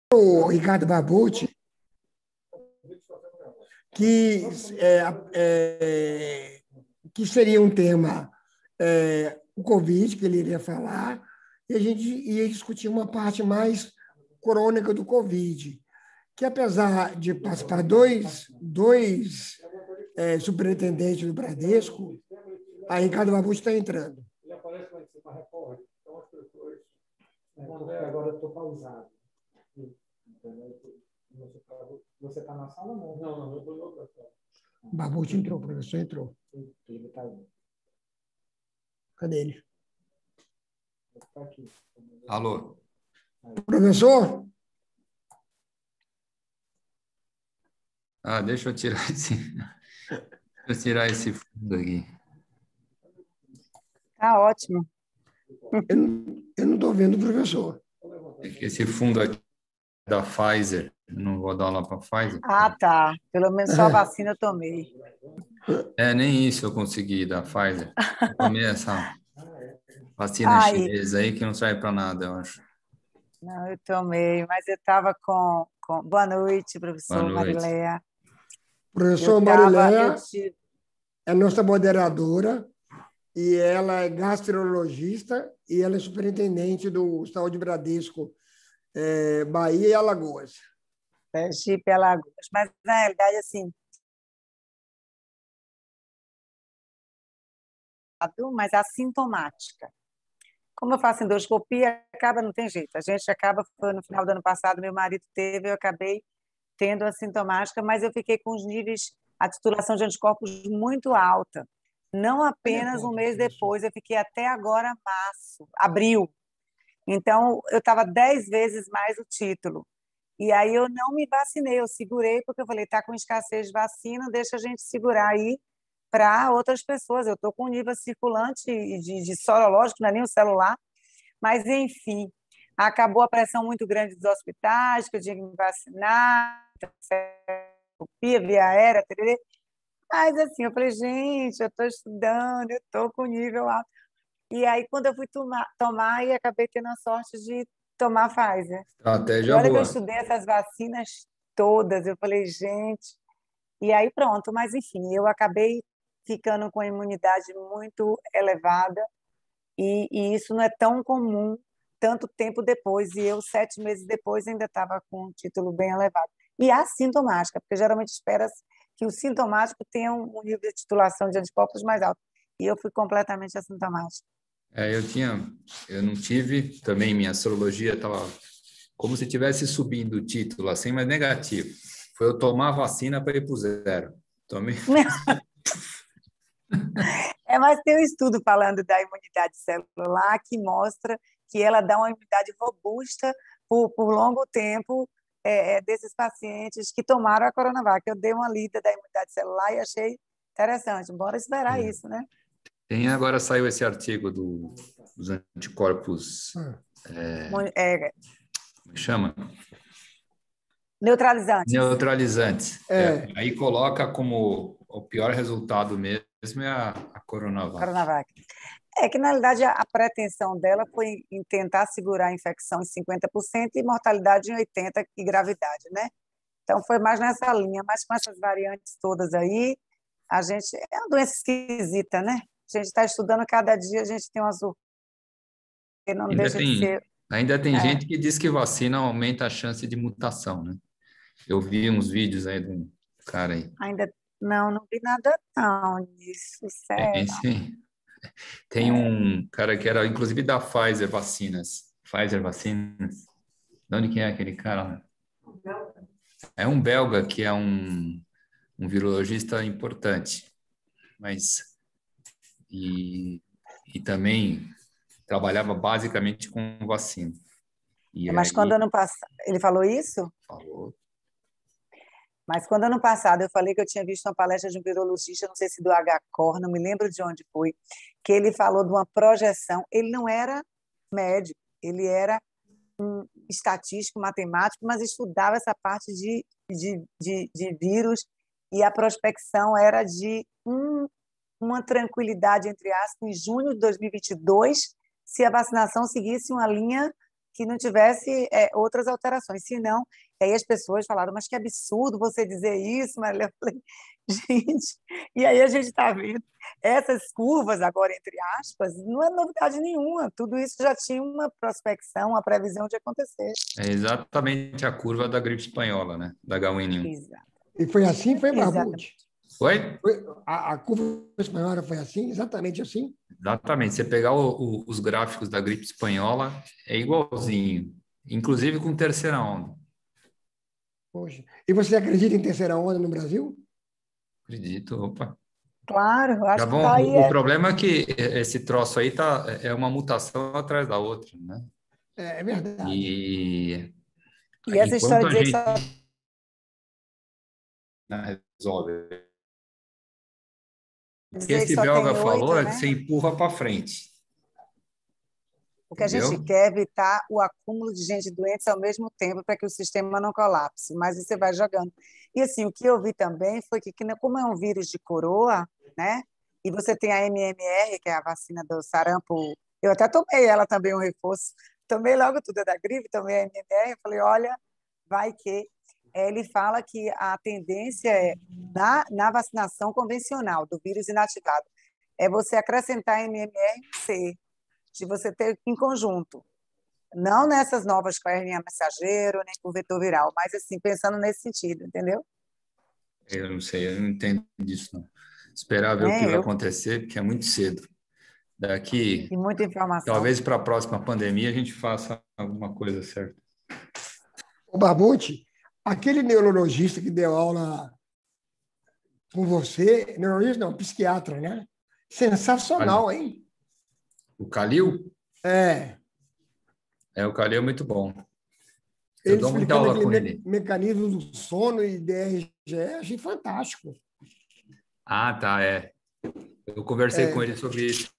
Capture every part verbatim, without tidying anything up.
O Ricardo Barbucci, que, é, é, que seria um tema, é, o Covid, que ele iria falar, e a gente ia discutir uma parte mais crônica do Covid, que apesar de participar dois, dois é, superintendentes do Bradesco, a Ricardo Barbucci está entrando. Ele aparece lá em cima, recorre. Então, as pessoas... Agora eu estou pausado. Você está na sala ou não? Não, não, eu estou em outra sala. O Barbucci entrou, o professor entrou. Ele está aí. Cadê ele? Está aqui. Alô? Professor? Ah, deixa eu tirar esse, deixa eu tirar esse fundo aqui. Tá ótimo. Eu, não- eu não estou vendo o professor. É que esse fundo aqui é da Pfizer, eu não vou dar lá para a Pfizer. Ah, tá. Pelo menos só a vacina eu tomei. É, nem isso eu consegui da Pfizer. Eu tomei essa vacina Ai, chinesa aí que não serve para nada, eu acho. não, eu tomei, mas eu estava com, com... Boa noite, Boa professor noite. Marileia. Eu Professor estava... Eu Marileia tive... é nossa moderadora e ela é gastrologista e ela é superintendente do Saúde Bradesco, é, Bahia e Alagoas. Sergipe, Alagoas. Mas, na realidade, assim, mas assintomática. Como eu faço endoscopia, acaba, não tem jeito. A gente acaba, foi no final do ano passado, meu marido teve, eu acabei tendo assintomática, mas eu fiquei com os níveis, a titulação de anticorpos muito alta. Não apenas um mês depois, eu fiquei até agora março, abril. Então, eu estava dez vezes mais o título. E aí eu não me vacinei, eu segurei, porque eu falei, está com escassez de vacina, deixa a gente segurar aí para outras pessoas. Eu estou com nível circulante de, de sorológico, não é nem o celular, mas, enfim, acabou a pressão muito grande dos hospitais, que eu tinha que me vacinar, via aérea, tererê. Mas, assim, eu falei, gente, eu estou estudando, eu estou com nível alto. E aí, quando eu fui tomar, tomar e acabei tendo a sorte de tomar Pfizer. E Estratégia olha que eu boa. estudei essas vacinas todas, eu falei, gente... E aí pronto, mas enfim, eu acabei ficando com a imunidade muito elevada e, e isso não é tão comum tanto tempo depois, e eu, sete meses depois, ainda estava com um título bem elevado. E assintomática, porque geralmente espera que o sintomático tenha um um nível de titulação de anticorpos mais alto. E eu fui completamente assintomática. É, eu tinha, eu não tive, também minha sorologia estava como se estivesse subindo o título, assim, mas negativo. Foi eu tomar a vacina para ir para o zero. Tomei. É, mas tem um estudo falando da imunidade celular que mostra que ela dá uma imunidade robusta por, por longo tempo é, é, desses pacientes que tomaram a Coronavac. Eu dei uma lida da imunidade celular e achei interessante. Bora esperar É. isso, né? Tem agora saiu esse artigo do, dos anticorpos, Mu- é, como chama? neutralizantes. Neutralizantes. É, É, aí coloca como o pior resultado mesmo é a, a Coronavac. Coronavac. É que, na realidade, a a pretensão dela foi em tentar segurar a infecção em cinquenta por cento e mortalidade em oitenta por cento e gravidade, né? Então, foi mais nessa linha, mas com essas variantes todas aí, a gente... É uma doença esquisita, né? A gente está estudando cada dia, a gente tem uma surpresa, não Ainda deixa de tem, ser... ainda tem É, gente que diz que vacina aumenta a chance de mutação, né? Eu vi uns vídeos aí de um cara aí. ainda não, não vi nada não disso, Tem, sério. sim. Tem um cara que era, inclusive, da Pfizer Vacinas. Pfizer Vacinas. De onde que é aquele cara? É um belga que é um, um virologista importante, mas e, e também trabalhava basicamente com vacina. E Mas quando aí ano passado... Ele falou isso? falou, Mas quando ano passado eu falei que eu tinha visto uma palestra de um virologista, não sei se do H C O R, não me lembro de onde foi, que ele falou de uma projeção. Ele não era médico, ele era estatístico, matemático, mas estudava essa parte de, de, de, de vírus, e a prospecção era de um, uma tranquilidade, entre aspas, em junho de dois mil e vinte e dois, se a vacinação seguisse uma linha que não tivesse é, outras alterações, senão, e aí as pessoas falaram, mas que absurdo você dizer isso, Marília. Eu falei, gente, e aí a gente está vendo essas curvas agora, entre aspas, não é novidade nenhuma, tudo isso já tinha uma prospecção, uma previsão de acontecer. É exatamente a curva da gripe espanhola, né? Da H um N um. Exato. E foi assim, foi, Barbucci? Exatamente. Foi? Foi, a, a curva espanhola foi assim, exatamente assim? Exatamente. Você pegar o- o- os gráficos da gripe espanhola, é igualzinho, inclusive com terceira onda. Poxa. E você acredita em terceira onda no Brasil? Acredito, opa. Claro, Tá acho que bom. está aí. O, o É, problema é que esse troço aí tá, é uma mutação atrás da outra, né? É, é verdade. E e essa história enquanto de a dizer que gente só resolve, o que dizer que esse só belga tem falou oito, é que né? você empurra para frente, O que a gente entendeu? quer é evitar o acúmulo de gente doente ao mesmo tempo para que o sistema não colapse, mas você vai jogando. E assim, o que eu vi também foi que, que como é um vírus de coroa, né? E você tem a M M R, que é a vacina do sarampo, eu até tomei ela também, um reforço, tomei logo tudo da gripe, tomei a M M R, eu falei, olha, vai que. Ele fala que a tendência é, na, na vacinação convencional do vírus inativado, é você acrescentar M M R e C, de você ter em conjunto. Não nessas novas com a R N A mensageiro, nem com o vetor viral, mas assim, pensando nesse sentido, entendeu? Eu não sei, eu não entendo disso, não. Esperar ver o que Nem vai eu. acontecer, porque é muito cedo. Daqui, E muita informação. talvez para a próxima pandemia, a gente faça alguma coisa certa. O Barbucci, aquele neurologista que deu aula com você, neurologista não, psiquiatra, né? Sensacional, hein? O Calil? É, É, o Calil é muito bom. Eu ele dou muita explicando aula aquele com me- ele. mecanismo do sono e D R G, achei fantástico. Ah, tá, é. Eu conversei com É, ele sobre isso.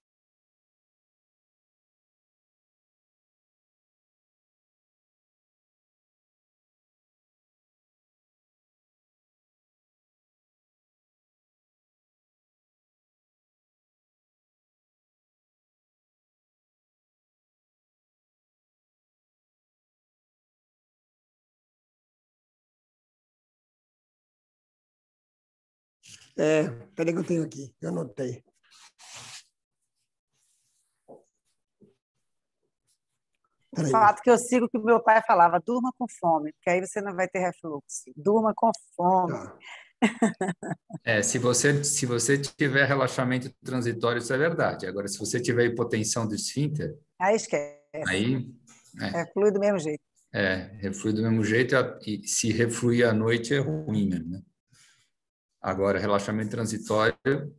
é, peraí que eu tenho aqui, eu anotei. O Peraí. fato que eu sigo que o meu pai falava, durma com fome, porque aí você não vai ter refluxo. Durma com fome. Tá. É, se você, se você tiver relaxamento transitório, isso é verdade. Agora, se você tiver hipotensão do esfíncter, Aí esquece. aí É, flui do mesmo jeito. é, é, reflui do mesmo jeito, e se refluir à noite é ruim mesmo, né? Agora, relaxamento transitório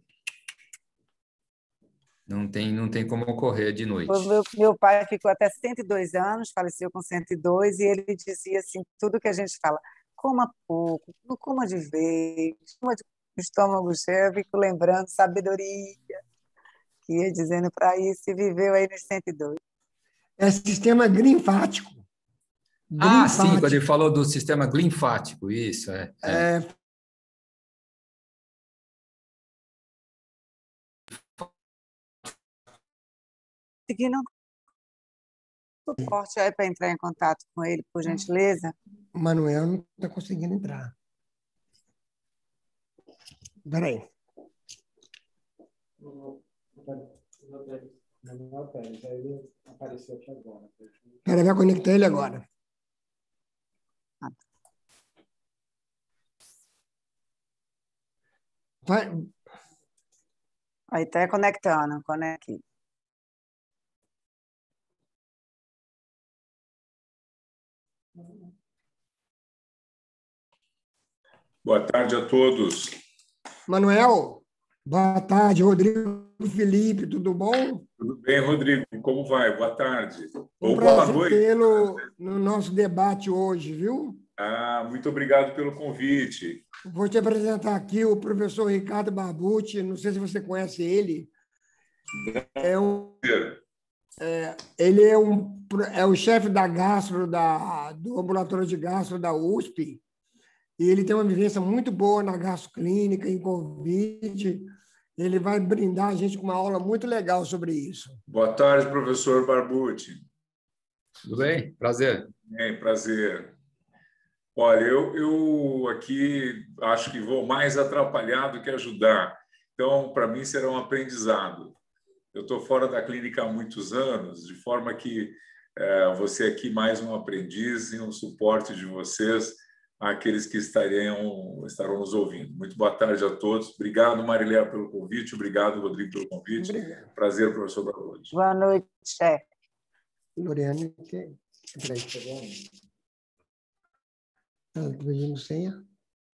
não tem, não tem como ocorrer de O noite. meu, meu pai ficou até cento e dois anos, faleceu com cento e dois, e ele dizia assim, tudo que a gente fala, coma pouco, não coma de vez, coma de estômago cheio, eu fico lembrando, sabedoria, que ia dizendo para isso, e viveu aí nos cento e dois. É sistema linfático. Ah, sim, quando ele Linfático. falou do sistema linfático, isso, é. é. É, Seguindo o suporte aí para entrar em contato com ele, por gentileza. Manuel não está conseguindo entrar. Peraí. Manuel Pérez, aí ele apareceu aqui agora. Peraí, vai conectar ele agora. Vai, Aí está conectando, conecte. Boa tarde a todos. Manuel, boa tarde. Rodrigo Felipe, tudo bom? Tudo bem, Rodrigo? Como vai? Boa tarde. Um Ou boa prazer noite. tê-lo no nosso debate hoje, viu? Ah, muito obrigado pelo convite. Vou te apresentar aqui o professor Ricardo Barbucci, não sei se você conhece ele. É um, é, ele é, um, é o chefe da gastro, da, do ambulatório de gastro da U S P, e ele tem uma vivência muito boa na gastroclínica, em Covid. Ele vai brindar a gente com uma aula muito legal sobre isso. Boa tarde, professor Barbucci. Tudo bem? Prazer. É, prazer. Olha, eu, eu aqui acho que vou mais atrapalhar do que ajudar. Então, para mim, será um aprendizado. Eu estou fora da clínica há muitos anos, de forma que é, você aqui mais um aprendiz e um suporte de vocês àqueles que estariam, estarão nos ouvindo. Muito boa tarde a todos. Obrigado, Mariléia, pelo convite. Obrigado, Rodrigo, pelo convite. Obrigado. Prazer, professor Barroso. Boa noite, chefe. Loriane, que... Peraí. Ah, tô pedindo senha.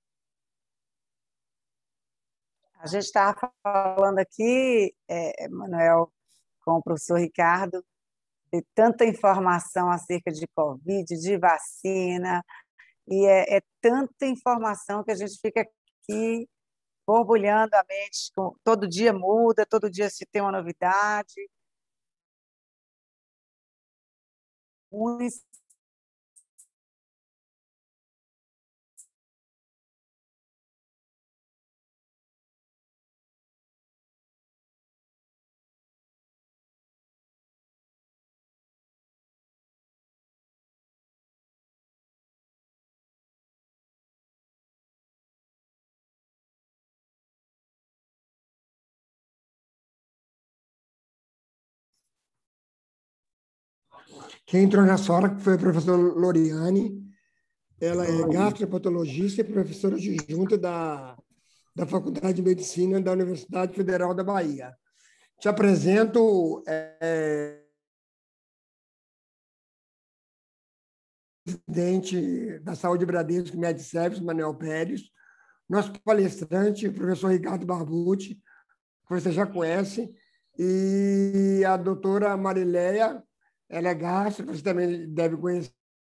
A gente estava falando aqui, é, Manuel, com o professor Ricardo, de tanta informação acerca de Covid, de vacina, e é, é tanta informação que a gente fica aqui borbulhando a mente, com, todo dia muda, todo dia se tem uma novidade. Uns Quem entrou nessa hora foi a professora Loriane. Ela é gastropatologista e professora adjunta da, da Faculdade de Medicina da Universidade Federal da Bahia. Te apresento é, presidente da Saúde Bradesco MedService, Manuel Pérez, nosso palestrante, o professor Ricardo Barbucci, que você já conhece, e a doutora Mariléia, ela é gastro, você também deve conhecer,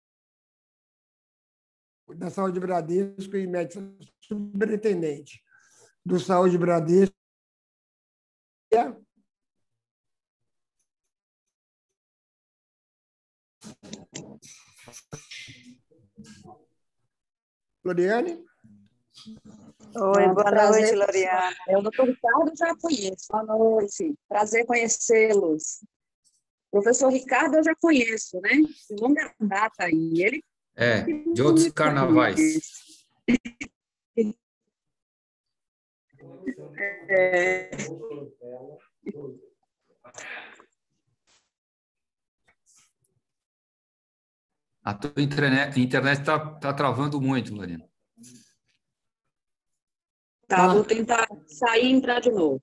da Saúde Bradesco e médica superintendente do Saúde Bradesco. Loriane? Oi, boa Prazer, noite, Loriane. é, o doutor Ricardo já conheço. Boa noite. Prazer conhecê-los. O professor Ricardo eu já conheço, né? De longa data aí. Ele É, de outros carnavais. É... A tua internet está tá travando muito, Lorena. Tá, vou tentar sair e entrar de novo.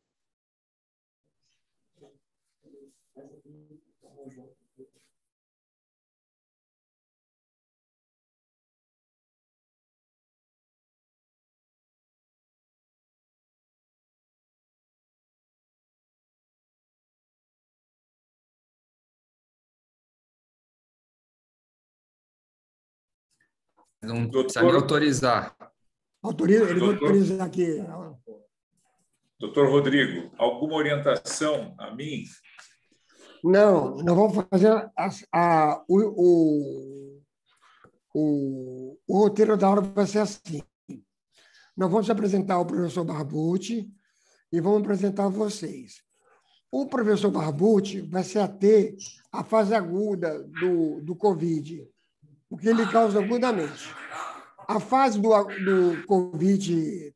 Não precisa nem autorizar. Autoriza, ele vai Doutor, autorizar aqui. doutor Rodrigo, alguma orientação a mim? Não, nós vamos fazer a, a, o, o, o, o roteiro da aula vai ser assim. Nós vamos apresentar o professor Barbucci e vamos apresentar vocês. O professor Barbucci vai se ater à fase aguda do, do Covid, o que ele causa agudamente. A fase do, do Covid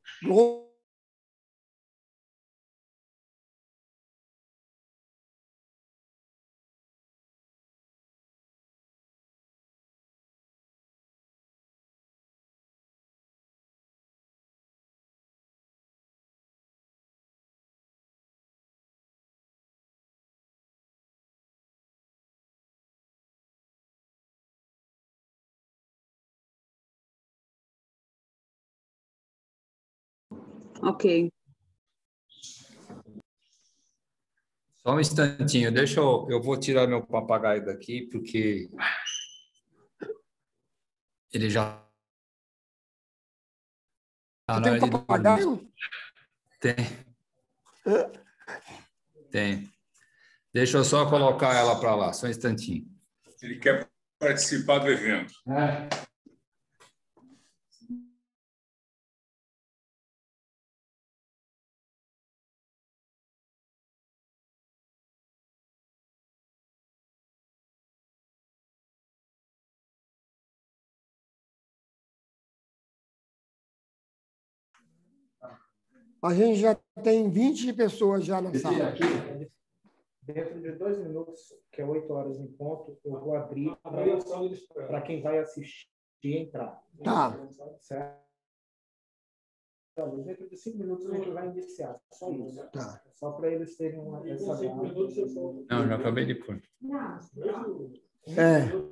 Ok. Só um instantinho, deixa eu, eu vou tirar meu papagaio daqui, porque ele já está Você na tem um hora de dormir. papagaio? Tem, tem. Deixa eu só colocar ela para lá, só um instantinho. Ele quer participar do evento. É. A gente já tem vinte pessoas já na sala. Dentro de dois minutos, que é oito horas em ponto, eu vou abrir para quem vai assistir entrar. Tá. Certo? Dentro de cinco minutos a gente vai iniciar. Só isso. Tá. Só para eles terem uma, essa data. Não, já acabei de pôr. É.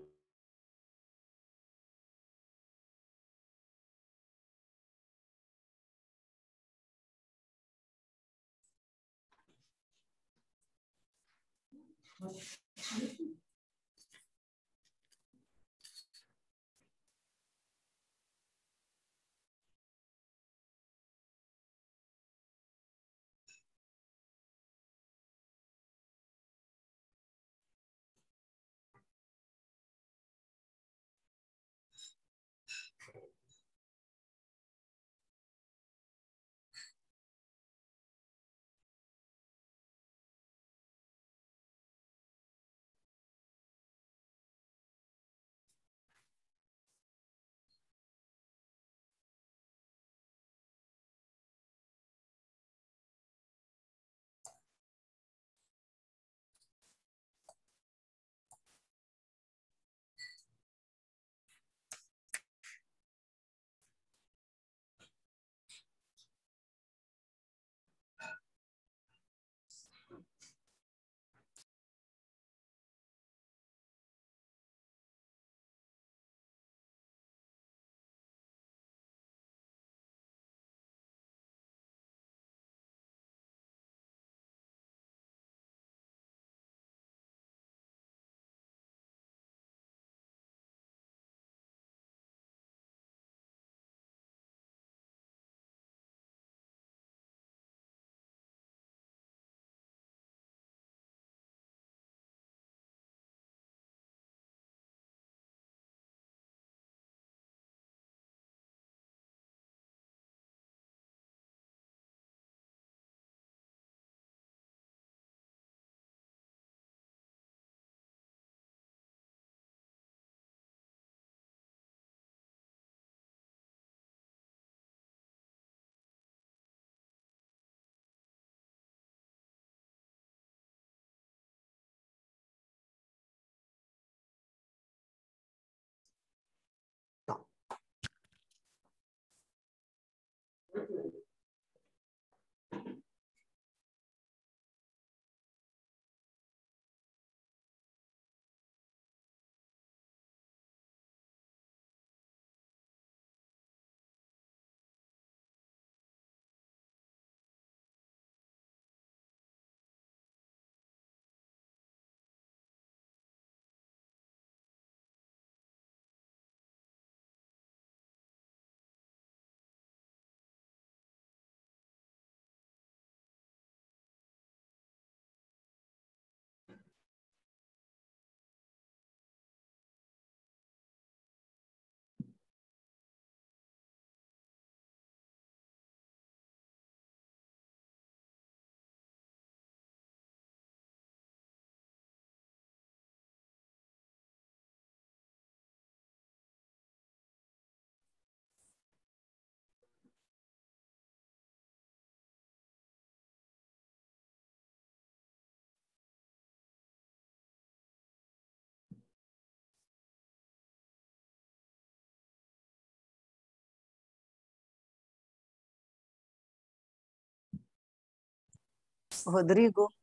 Rodrigo,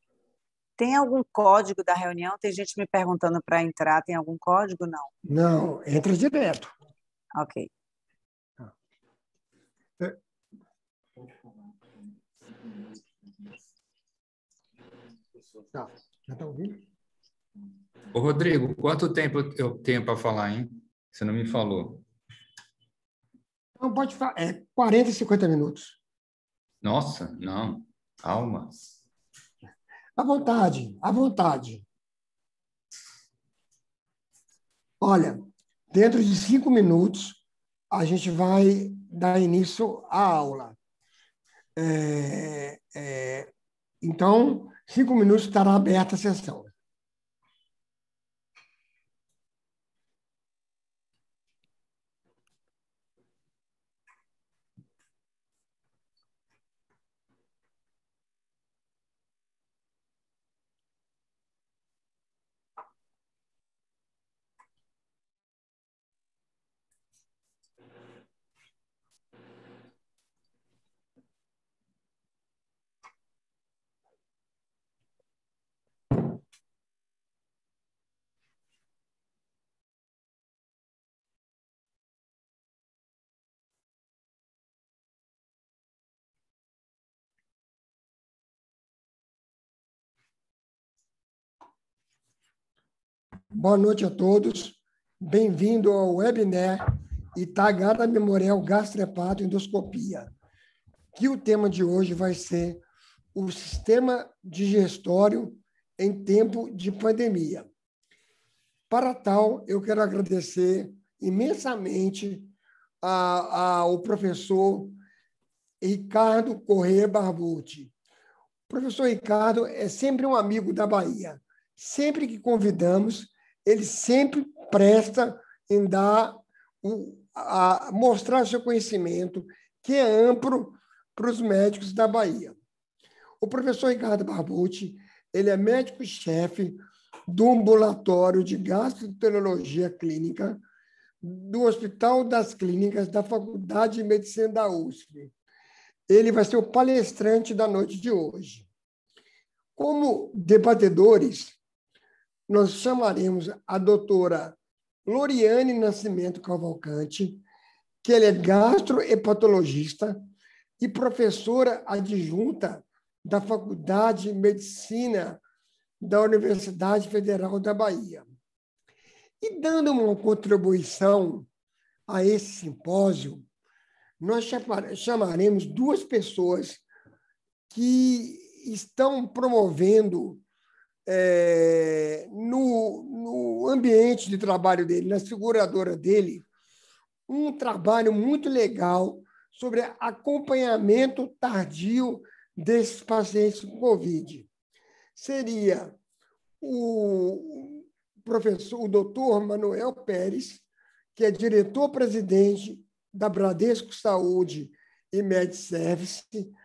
tem algum código da reunião? Tem gente me perguntando para entrar, tem algum código? Não. Não, entra direto. Ok. Tá. Já está ouvindo? Ô, Rodrigo, quanto tempo eu tenho para falar, hein? Você não me falou. Não, pode falar. É quarenta, cinquenta minutos. Nossa, não. Calma. À vontade, à vontade. Olha, dentro de cinco minutos, a gente vai dar início à aula. É, é, então, cinco minutos estará aberta a sessão. Boa noite a todos. Bem-vindo ao webinar Itagada Memorial Gastrohepatoendoscopia, que o tema de hoje vai ser o sistema digestório em tempo de pandemia. Para tal, eu quero agradecer imensamente a, a, ao professor Ricardo Corrêa Barbucci. O professor Ricardo é sempre um amigo da Bahia. Sempre que convidamos, ele sempre presta em dar, o, a, mostrar seu conhecimento, que é amplo para os médicos da Bahia. O professor Ricardo Barbucci, ele é médico-chefe do ambulatório de gastroenterologia clínica do Hospital das Clínicas da Faculdade de Medicina da U S P. Ele vai ser o palestrante da noite de hoje. Como debatedores, nós chamaremos a doutora Loriane Nascimento Cavalcante, que ela é gastrohepatologista e professora adjunta da Faculdade de Medicina da Universidade Federal da Bahia. E dando uma contribuição a esse simpósio, nós chamaremos duas pessoas que estão promovendo é, no, no ambiente de trabalho dele, na seguradora dele, um trabalho muito legal sobre acompanhamento tardio desses pacientes com Covid. Seria o professor, o doutor Manuel Pérez, que é diretor-presidente da Bradesco Saúde e MedService,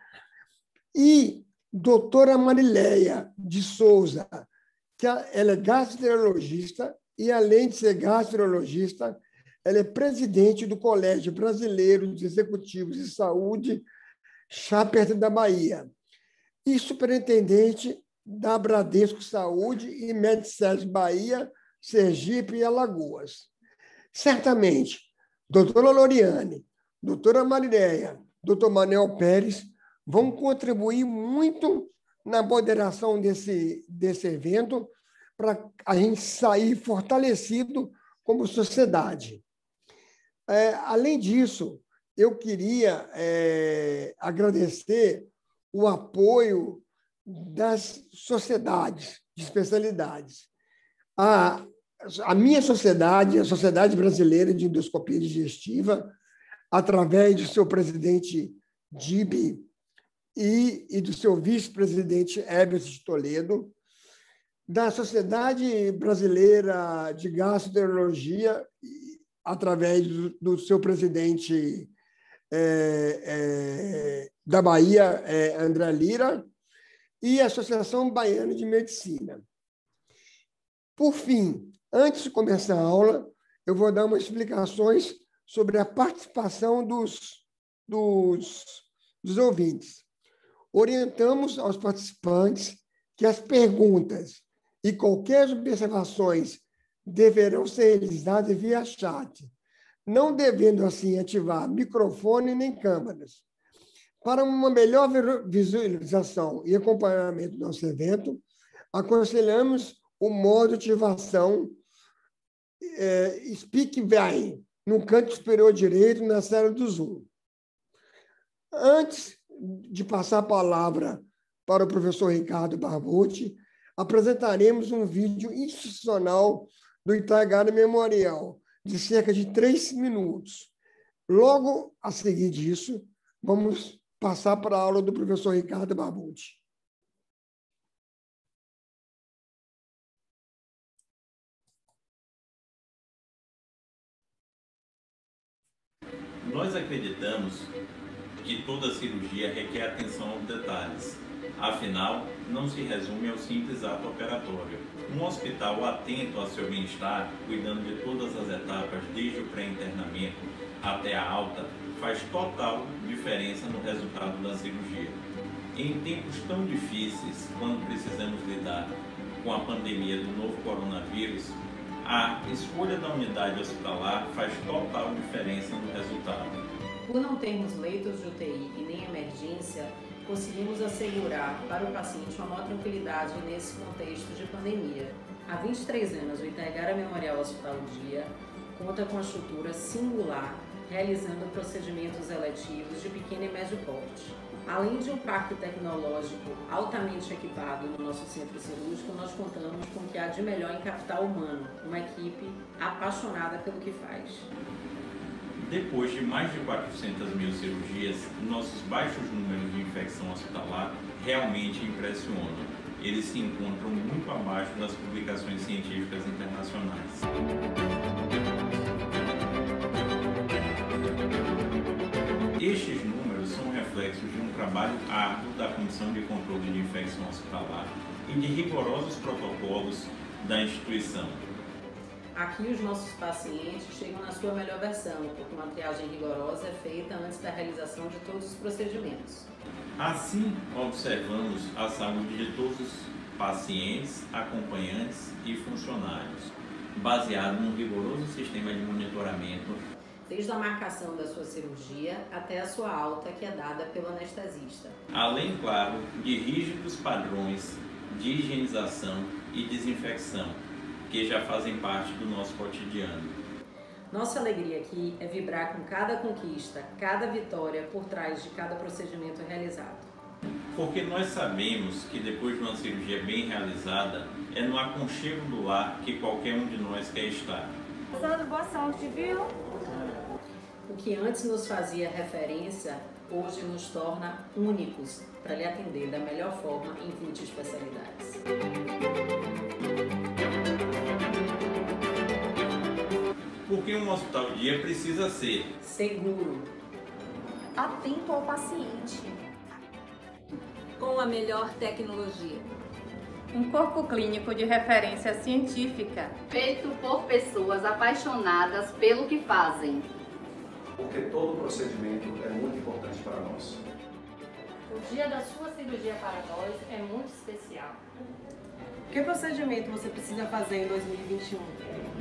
e doutora Marileia de Souza, que ela é gastroenterologista e, além de ser gastroenterologista, ela é presidente do Colégio Brasileiro de Executivos de Saúde, Chaperta da Bahia, e superintendente da Bradesco Saúde e MedService Bahia, Sergipe e Alagoas. Certamente, doutora Loriane, doutora Marileia, doutor Manuel Pérez vão contribuir muito na moderação desse, desse evento para a gente sair fortalecido como sociedade. É, além disso, eu queria é, agradecer o apoio das sociedades de especialidades. A, a minha sociedade, a Sociedade Brasileira de Endoscopia Digestiva, através do seu presidente Dibe e, e do seu vice-presidente Herbert de Toledo, da Sociedade Brasileira de Gastroenterologia, através do, do seu presidente é, é, da Bahia, é, André Lira, e a Associação Baiana de Medicina. Por fim, antes de começar a aula, eu vou dar umas explicações sobre a participação dos, dos, dos ouvintes. Orientamos aos participantes que as perguntas e qualquer observações deverão ser realizadas via chat, não devendo, assim, ativar microfone nem câmeras. Para uma melhor visualização e acompanhamento do nosso evento, aconselhamos o modo de ativação é, Speak Bem, no canto superior direito, na tela do Zoom. Antes de passar a palavra para o professor Ricardo Barbucci, apresentaremos um vídeo institucional do Itagada Memorial, de cerca de três minutos. Logo a seguir disso, vamos passar para a aula do professor Ricardo Barbucci. Nós acreditamos que toda cirurgia requer atenção aos detalhes. Afinal, não se resume ao simples ato operatório. Um hospital atento ao seu bem-estar, cuidando de todas as etapas, desde o pré-internamento até a alta, faz total diferença no resultado da cirurgia. Em tempos tão difíceis, quando precisamos lidar com a pandemia do novo coronavírus, a escolha da unidade hospitalar faz total diferença no resultado. Por não termos leitos de U T I e nem emergência, conseguimos assegurar para o paciente uma maior tranquilidade nesse contexto de pandemia. Há vinte e três anos, o Itaigara Memorial Hospital Dia conta com a estrutura singular, realizando procedimentos eletivos de pequeno e médio porte. Além de um parque tecnológico altamente equipado no nosso centro cirúrgico, nós contamos com o que há de melhor em capital humano, uma equipe apaixonada pelo que faz. Depois de mais de quatrocentas mil cirurgias, nossos baixos números de infecção hospitalar realmente impressionam. Eles se encontram muito abaixo das publicações científicas internacionais. Estes números são reflexos de um trabalho árduo da Comissão de Controle de Infecção Hospitalar e de rigorosos protocolos da instituição. Aqui os nossos pacientes chegam na sua melhor versão, porque uma triagem rigorosa é feita antes da realização de todos os procedimentos. Assim, observamos a saúde de todos os pacientes, acompanhantes e funcionários, baseado num rigoroso sistema de monitoramento, desde a marcação da sua cirurgia até a sua alta, que é dada pelo anestesista. Além, claro, de rígidos padrões de higienização e desinfecção, que já fazem parte do nosso cotidiano. Nossa alegria aqui é vibrar com cada conquista, cada vitória por trás de cada procedimento realizado. Porque nós sabemos que depois de uma cirurgia bem realizada, é no aconchego do lar que qualquer um de nós quer estar. Boa sorte, viu? O que antes nos fazia referência, hoje nos torna únicos para lhe atender da melhor forma em vinte especialidades. Porque um hospital dia precisa ser seguro, atento ao paciente, com a melhor tecnologia, um corpo clínico de referência científica, feito por pessoas apaixonadas pelo que fazem. Porque todo procedimento é muito importante para nós. O dia da sua cirurgia para nós é muito especial. Que procedimento você precisa fazer em dois mil e vinte e um?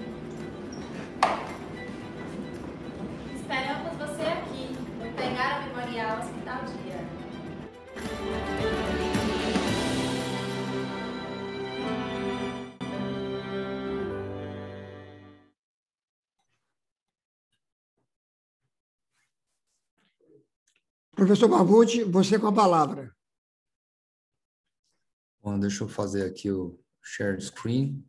Esperamos você aqui, no Itaigara Memorial Hospital Dia. Professor Marbucci, você com a palavra. Bom, deixa eu fazer aqui o share screen.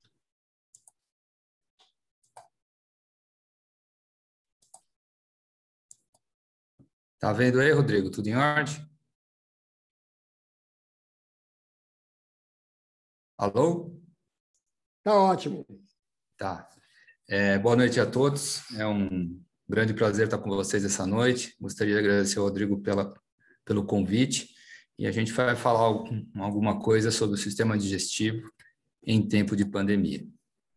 Tá vendo aí, Rodrigo? Tudo em ordem? Alô? Tá ótimo. Tá. É, boa noite a todos. É um grande prazer estar com vocês essa noite. Gostaria de agradecer ao Rodrigo pela, pelo convite. E a gente vai falar algum, alguma coisa sobre o sistema digestivo em tempo de pandemia.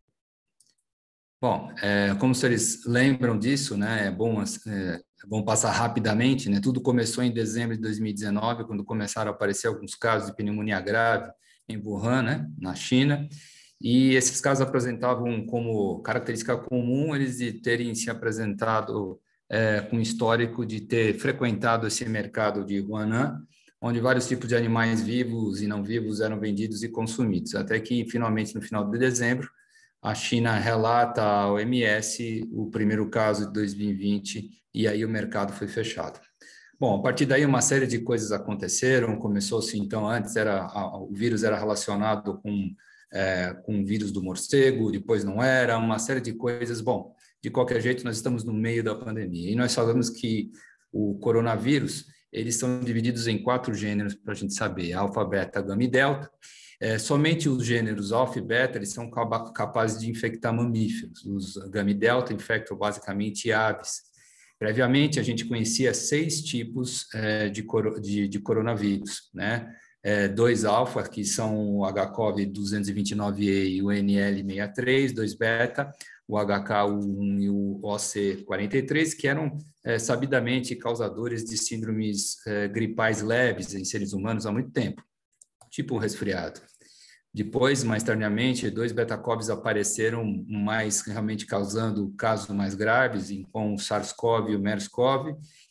Bom, é, como vocês lembram disso, né, é bom, é, é bom passar rapidamente, né? Tudo começou em dezembro de dois mil e dezenove, quando começaram a aparecer alguns casos de pneumonia grave em Wuhan, né, na China, e esses casos apresentavam como característica comum eles de terem se apresentado é, com histórico de ter frequentado esse mercado de Wuhan, onde vários tipos de animais vivos e não vivos eram vendidos e consumidos, até que, finalmente, no final de dezembro, a China relata à O M S o primeiro caso de dois mil e vinte e aí o mercado foi fechado. Bom, a partir daí uma série de coisas aconteceram, começou-se então, antes era, a, o vírus era relacionado com, é, com o vírus do morcego, depois não era, uma série de coisas. Bom, de qualquer jeito nós estamos no meio da pandemia e nós sabemos que o coronavírus, eles são divididos em quatro gêneros para a gente saber, alfa, beta, gama e delta. É, somente os gêneros alfa e beta eles são capazes de infectar mamíferos. Os gama e delta infectam basicamente aves. Previamente, a gente conhecia seis tipos é, de, coro, de, de coronavírus, né? É, dois alfa, que são o H C O V duzentos e vinte e nove E e o N L sessenta e três, dois beta, o H K U um e o O C quarenta e três, que eram é, sabidamente causadores de síndromes é, gripais leves em seres humanos há muito tempo, tipo um resfriado. Depois, mais tardiamente, dois beta-covs apareceram mais realmente causando casos mais graves, com o SARS-CoV e o MERS-CoV,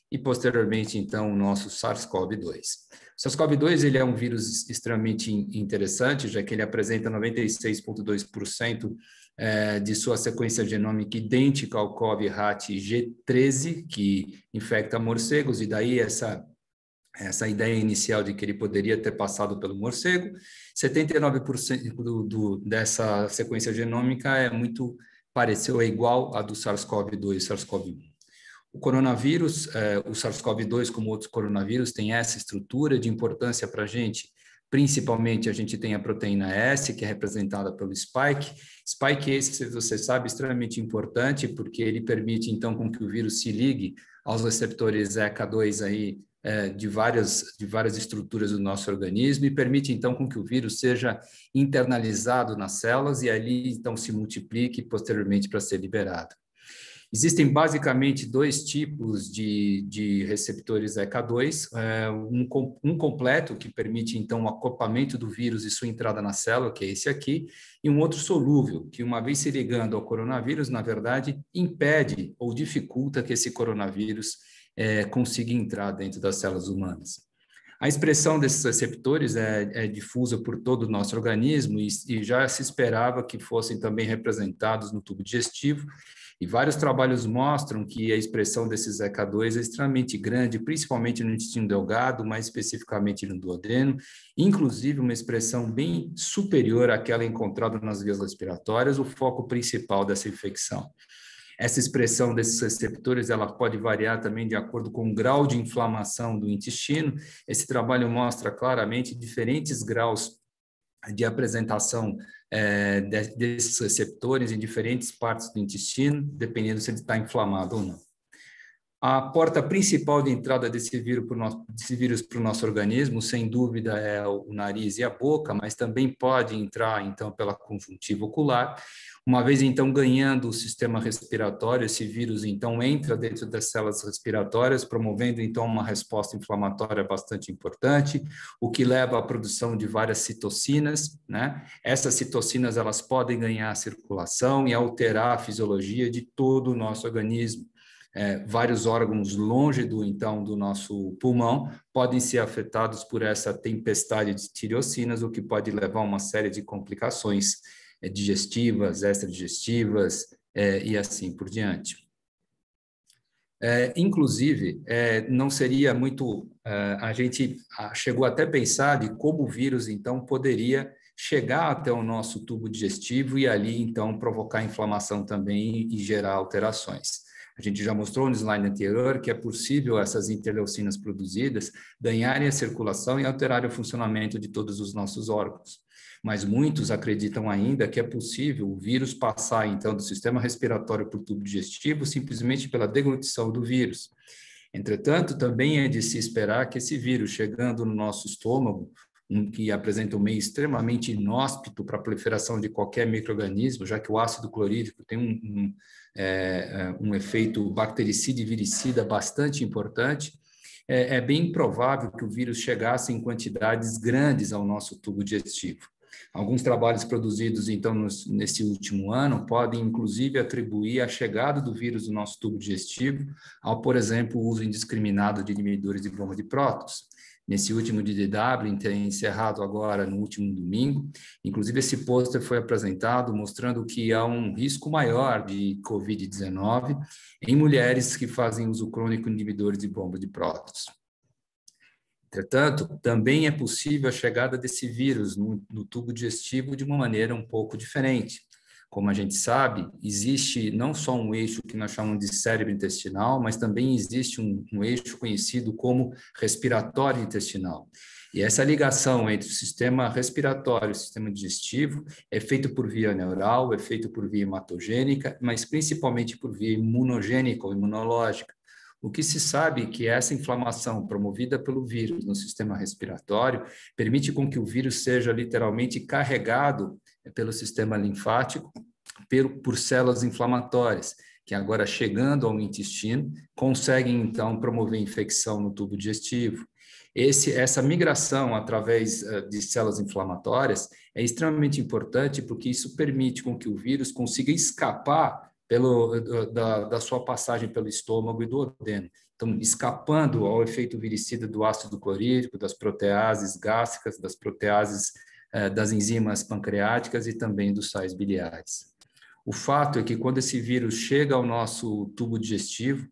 e, posteriormente, então, o nosso SARS-CoV dois. O SARS-CoV dois ele é um vírus extremamente interessante, já que ele apresenta noventa e seis vírgula dois por cento é, de sua sequência genômica idêntica ao CoV-RAT G treze, que infecta morcegos, e daí essa, essa ideia inicial de que ele poderia ter passado pelo morcego. setenta e nove por cento do, do, dessa sequência genômica é muito pareceu, é igual à do SARS-CoV dois e SARS-CoV um. O coronavírus, eh, o SARS-CoV dois, como outros coronavírus, tem essa estrutura de importância para a gente. Principalmente, a gente tem a proteína S, que é representada pelo spike. Spike esse, se você sabe, é extremamente importante, porque ele permite, então, com que o vírus se ligue aos receptores E C A dois aí, eh, de, várias, de várias estruturas do nosso organismo e permite, então, com que o vírus seja internalizado nas células e ali, então, se multiplique posteriormente para ser liberado. Existem basicamente dois tipos de, de receptores E C A dois, é, um, um completo, que permite, então, o acoplamento do vírus e sua entrada na célula, que é esse aqui, e um outro solúvel, que, uma vez se ligando ao coronavírus, na verdade, impede ou dificulta que esse coronavírus é, consiga entrar dentro das células humanas. A expressão desses receptores é, é difusa por todo o nosso organismo e, e já se esperava que fossem também representados no tubo digestivo. E vários trabalhos mostram que a expressão desses E C A dois é extremamente grande, principalmente no intestino delgado, mais especificamente no duodeno, inclusive uma expressão bem superior àquela encontrada nas vias respiratórias, o foco principal dessa infecção. Essa expressão desses receptores ela pode variar também de acordo com o grau de inflamação do intestino. Esse trabalho mostra claramente diferentes graus de apresentação é, de, desses receptores em diferentes partes do intestino, dependendo se ele está inflamado ou não. A porta principal de entrada desse vírus para o nosso, desse vírus para o nosso organismo, sem dúvida, é o nariz e a boca, mas também pode entrar, então, pela conjuntiva ocular. Uma vez, então, ganhando o sistema respiratório, esse vírus, então, entra dentro das células respiratórias, promovendo, então, uma resposta inflamatória bastante importante, o que leva à produção de várias citocinas, né? Essas citocinas, elas podem ganhar circulação e alterar a fisiologia de todo o nosso organismo. É, vários órgãos longe do, então, do nosso pulmão podem ser afetados por essa tempestade de tirosinas, o que pode levar a uma série de complicações é, digestivas, extradigestivas é, e assim por diante. É, inclusive, é, não seria muito... É, a gente chegou até a pensar de como o vírus, então, poderia chegar até o nosso tubo digestivo e ali, então, provocar inflamação também e gerar alterações. A gente já mostrou no slide anterior que é possível essas interleucinas produzidas ganharem a circulação e alterarem o funcionamento de todos os nossos órgãos. Mas muitos acreditam ainda que é possível o vírus passar, então, do sistema respiratório para o tubo digestivo simplesmente pela deglutição do vírus. Entretanto, também é de se esperar que esse vírus, chegando no nosso estômago, um, que apresenta um meio extremamente inóspito para a proliferação de qualquer micro-organismo, já que o ácido clorídrico tem um, um, é, um efeito bactericida e viricida bastante importante, é, é bem provável que o vírus chegasse em quantidades grandes ao nosso tubo digestivo. Alguns trabalhos produzidos, então, nos, nesse último ano, podem, inclusive, atribuir a chegada do vírus no nosso tubo digestivo ao, por exemplo, o uso indiscriminado de inibidores de bomba de prótons. Nesse último D D W, encerrado agora no último domingo, inclusive esse pôster foi apresentado mostrando que há um risco maior de covid dezenove em mulheres que fazem uso crônico de inibidores de bomba de prótons. Entretanto, também é possível a chegada desse vírus no, no tubo digestivo de uma maneira um pouco diferente. Como a gente sabe, existe não só um eixo que nós chamamos de cérebro intestinal, mas também existe um, um eixo conhecido como respiratório intestinal. E essa ligação entre o sistema respiratório e o sistema digestivo é feita por via neural, é feita por via hematogênica, mas principalmente por via imunogênica ou imunológica. O que se sabe é que essa inflamação promovida pelo vírus no sistema respiratório permite com que o vírus seja literalmente carregado pelo sistema linfático por células inflamatórias, que agora chegando ao intestino, conseguem então promover infecção no tubo digestivo. Esse, essa migração através de células inflamatórias é extremamente importante porque isso permite com que o vírus consiga escapar pelo, da, da sua passagem pelo estômago e do duodeno. Então, escapando ao efeito viricida do ácido clorídrico, das proteases gástricas, das proteases eh, das enzimas pancreáticas e também dos sais biliares. O fato é que quando esse vírus chega ao nosso tubo digestivo,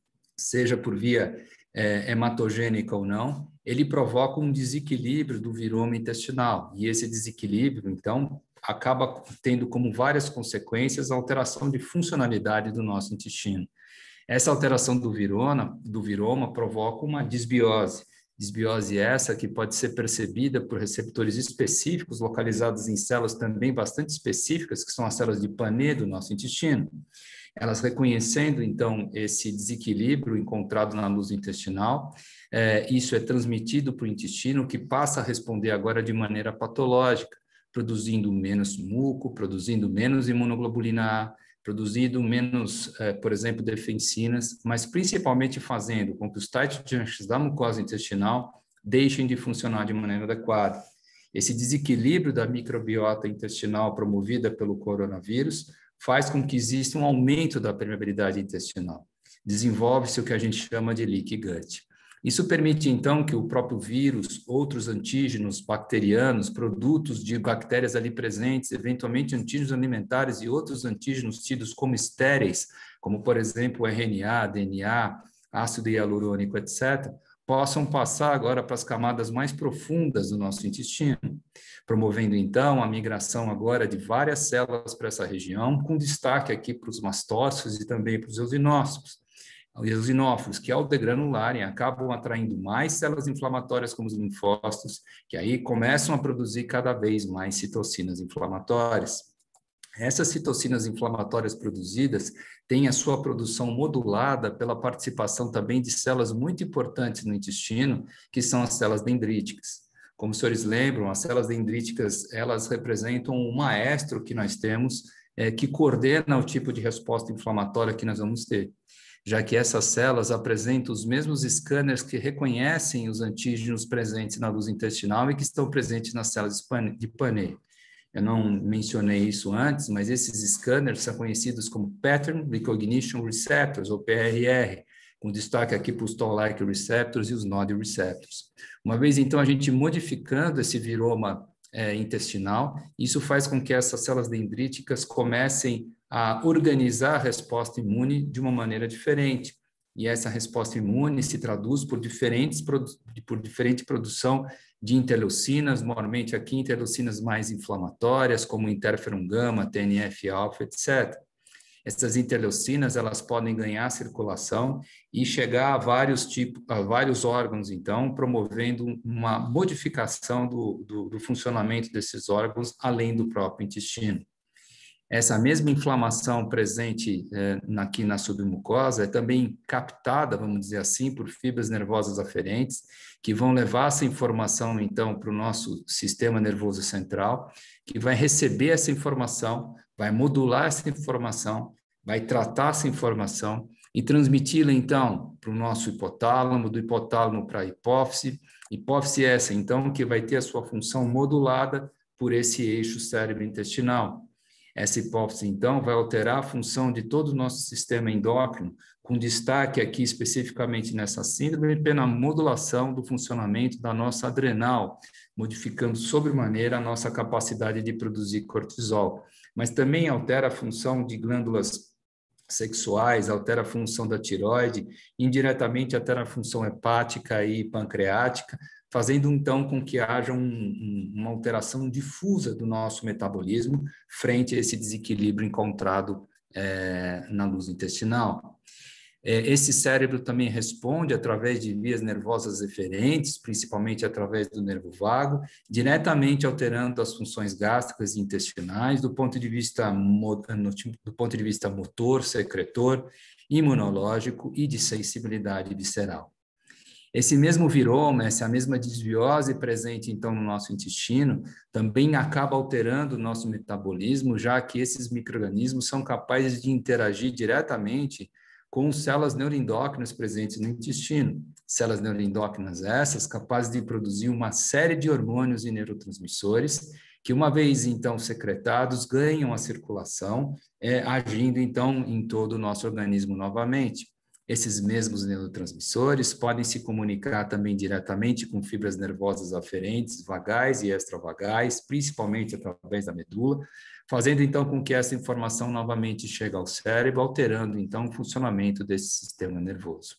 seja por via é, hematogênica ou não, ele provoca um desequilíbrio do viroma intestinal. E esse desequilíbrio, então, acaba tendo como várias consequências a alteração de funcionalidade do nosso intestino. Essa alteração do viroma, do viroma provoca uma disbiose. Disbiose essa que pode ser percebida por receptores específicos, localizados em células também bastante específicas, que são as células de Panet do nosso intestino. Elas reconhecendo, então, esse desequilíbrio encontrado na luz intestinal, é, isso é transmitido para o intestino, que passa a responder agora de maneira patológica, produzindo menos muco, produzindo menos imunoglobulina A, produzindo menos, é, por exemplo, defensinas, mas principalmente fazendo com que os tight junctions da mucosa intestinal deixem de funcionar de maneira adequada. Esse desequilíbrio da microbiota intestinal promovida pelo coronavírus faz com que exista um aumento da permeabilidade intestinal. Desenvolve-se o que a gente chama de leaky gut. Isso permite, então, que o próprio vírus, outros antígenos bacterianos, produtos de bactérias ali presentes, eventualmente antígenos alimentares e outros antígenos tidos como estéreis, como, por exemplo, o R N A, D N A, ácido hialurônico, etcétera, possam passar agora para as camadas mais profundas do nosso intestino, promovendo, então, a migração agora de várias células para essa região, com destaque aqui para os mastócitos e também para os eosinócitos. Os eosinófilos, que ao degranularem, acabam atraindo mais células inflamatórias como os linfócitos, que aí começam a produzir cada vez mais citocinas inflamatórias. Essas citocinas inflamatórias produzidas têm a sua produção modulada pela participação também de células muito importantes no intestino, que são as células dendríticas. Como os senhores lembram, as células dendríticas, elas representam um maestro que nós temos, é, que coordena o tipo de resposta inflamatória que nós vamos ter, já que essas células apresentam os mesmos scanners que reconhecem os antígenos presentes na luz intestinal e que estão presentes nas células de Panet. Eu não mencionei isso antes, mas esses scanners são conhecidos como Pattern Recognition Receptors, ou P R R, com destaque aqui para os Toll-like Receptors e os Nod Receptors. Uma vez, então, a gente modificando esse viroma é, intestinal, isso faz com que essas células dendríticas comecem a organizar a resposta imune de uma maneira diferente. E essa resposta imune se traduz por diferentes por diferente produção de interleucinas, normalmente aqui interleucinas mais inflamatórias, como interferon gama, T N F alfa, etcétera. Essas interleucinas, elas podem ganhar circulação e chegar a vários tipos, a vários órgãos, então, promovendo uma modificação do, do, do funcionamento desses órgãos, além do próprio intestino. Essa mesma inflamação presente eh, aqui na submucosa é também captada, vamos dizer assim, por fibras nervosas aferentes, que vão levar essa informação, então, para o nosso sistema nervoso central, que vai receber essa informação, vai modular essa informação, vai tratar essa informação e transmiti-la, então, para o nosso hipotálamo, do hipotálamo para a hipófise, hipófise essa, então, que vai ter a sua função modulada por esse eixo cérebro-intestinal. Essa hipófise, então, vai alterar a função de todo o nosso sistema endócrino, com destaque aqui especificamente nessa síndrome, pela modulação do funcionamento da nossa adrenal, modificando sobremaneira a nossa capacidade de produzir cortisol. Mas também altera a função de glândulas sexuais, altera a função da tireoide, indiretamente altera a função hepática e pancreática, fazendo então com que haja um, um, uma alteração difusa do nosso metabolismo frente a esse desequilíbrio encontrado é, na luz intestinal. É, esse cérebro também responde através de vias nervosas eferentes, principalmente através do nervo vago, diretamente alterando as funções gástricas e intestinais do ponto de vista, do ponto de vista motor, secretor, imunológico e de sensibilidade visceral. Esse mesmo viroma, essa mesma desbiose presente, então, no nosso intestino, também acaba alterando o nosso metabolismo, já que esses micro-organismos são capazes de interagir diretamente com células neuroendócrinas presentes no intestino. Células neuroendócrinas essas capazes de produzir uma série de hormônios e neurotransmissores que uma vez, então, secretados, ganham a circulação, é, agindo, então, em todo o nosso organismo novamente. Esses mesmos neurotransmissores podem se comunicar também diretamente com fibras nervosas aferentes, vagais e extravagais, principalmente através da medula, fazendo, então, com que essa informação novamente chegue ao cérebro, alterando, então, o funcionamento desse sistema nervoso.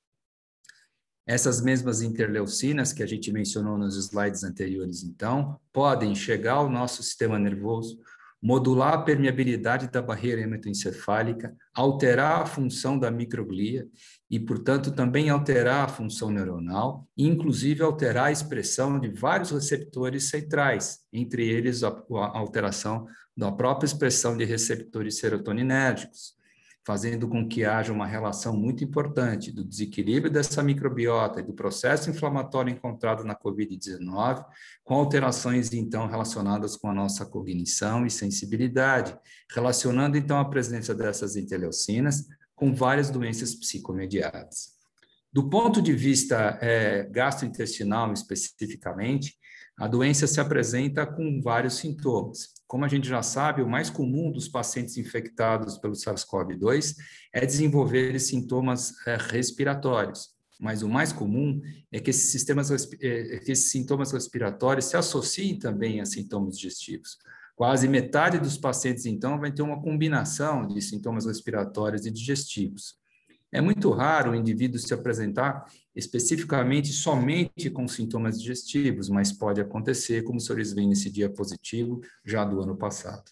Essas mesmas interleucinas que a gente mencionou nos slides anteriores, então, podem chegar ao nosso sistema nervoso, modular a permeabilidade da barreira hematoencefálica, alterar a função da microglia e, portanto, também alterar a função neuronal, e, inclusive, alterar a expressão de vários receptores centrais, entre eles a, a alteração da própria expressão de receptores serotoninérgicos, fazendo com que haja uma relação muito importante do desequilíbrio dessa microbiota e do processo inflamatório encontrado na covid dezenove, com alterações, então, relacionadas com a nossa cognição e sensibilidade, relacionando, então, a presença dessas interleucinas com várias doenças psicomediadas. Do ponto de vista é, gastrointestinal, especificamente, a doença se apresenta com vários sintomas. Como a gente já sabe, o mais comum dos pacientes infectados pelo SARS-CoV dois é desenvolver sintomas é, respiratórios, mas o mais comum é que esses, sistemas, é, que esses sintomas respiratórios se associem também a sintomas digestivos. Quase metade dos pacientes, então, vai ter uma combinação de sintomas respiratórios e digestivos. É muito raro o indivíduo se apresentar especificamente somente com sintomas digestivos, mas pode acontecer, como os senhores veem nesse diapositivo, já do ano passado.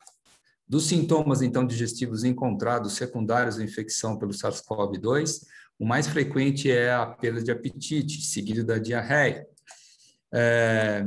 Dos sintomas, então, digestivos encontrados secundários à infecção pelo SARS-CoV dois, o mais frequente é a perda de apetite, seguido da diarreia. É...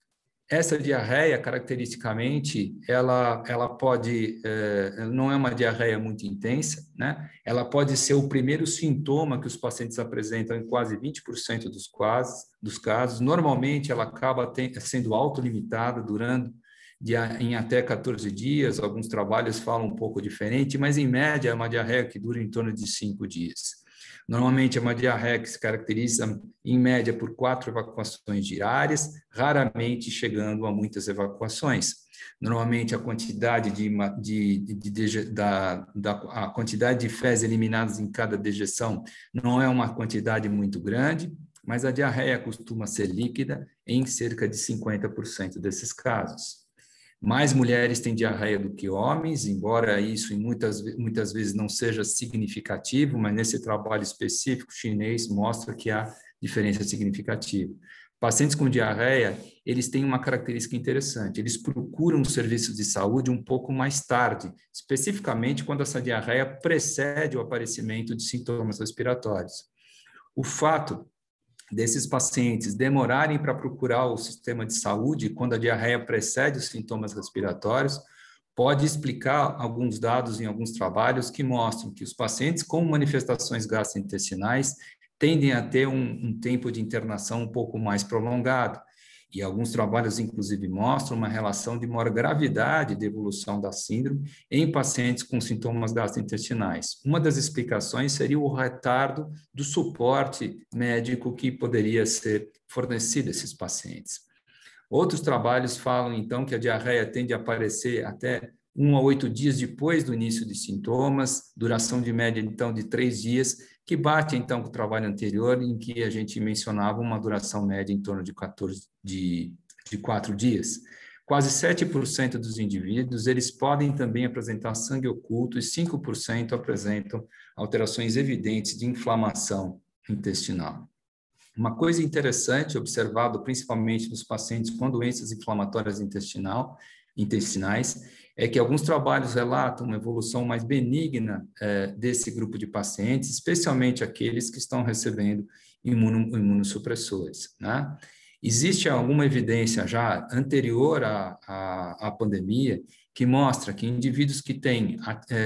Essa diarreia, caracteristicamente, ela, ela pode, eh, não é uma diarreia muito intensa, né? Ela pode ser o primeiro sintoma que os pacientes apresentam em quase vinte por cento dos casos, dos casos. Normalmente, ela acaba tem, sendo autolimitada, durando de, em até quatorze dias. Alguns trabalhos falam um pouco diferente, mas, em média, é uma diarreia que dura em torno de cinco dias. Normalmente é uma diarreia que se caracteriza, em média, por quatro evacuações diárias, raramente chegando a muitas evacuações. Normalmente a quantidade de, de, de, de da, da, a quantidade de fezes eliminadas em cada dejeção não é uma quantidade muito grande, mas a diarreia costuma ser líquida em cerca de cinquenta por cento desses casos. Mais mulheres têm diarreia do que homens, embora isso em muitas, muitas vezes não seja significativo, mas nesse trabalho específico chinês mostra que há diferença significativa. Pacientes com diarreia, eles têm uma característica interessante, eles procuram serviços de saúde um pouco mais tarde, especificamente quando essa diarreia precede o aparecimento de sintomas respiratórios. O fato desses pacientes demorarem para procurar o sistema de saúde quando a diarreia precede os sintomas respiratórios, pode explicar alguns dados em alguns trabalhos que mostram que os pacientes com manifestações gastrointestinais tendem a ter um, um tempo de internação um pouco mais prolongado. E alguns trabalhos, inclusive, mostram uma relação de maior gravidade de evolução da síndrome em pacientes com sintomas gastrointestinais. Uma das explicações seria o retardo do suporte médico que poderia ser fornecido a esses pacientes. Outros trabalhos falam, então, que a diarreia tende a aparecer até um a oito dias depois do início de sintomas, duração de média, então, de três dias, que bate, então, com o trabalho anterior, em que a gente mencionava uma duração média em torno de, quatorze, de, de quatro dias. Quase sete por cento dos indivíduos, eles podem também apresentar sangue oculto e cinco por cento apresentam alterações evidentes de inflamação intestinal. Uma coisa interessante, observado principalmente nos pacientes com doenças inflamatórias intestinal, intestinais, é que alguns trabalhos relatam uma evolução mais benigna eh, desse grupo de pacientes, especialmente aqueles que estão recebendo imuno, imunossupressores, né? Existe alguma evidência já anterior à, à, à pandemia que mostra que indivíduos que têm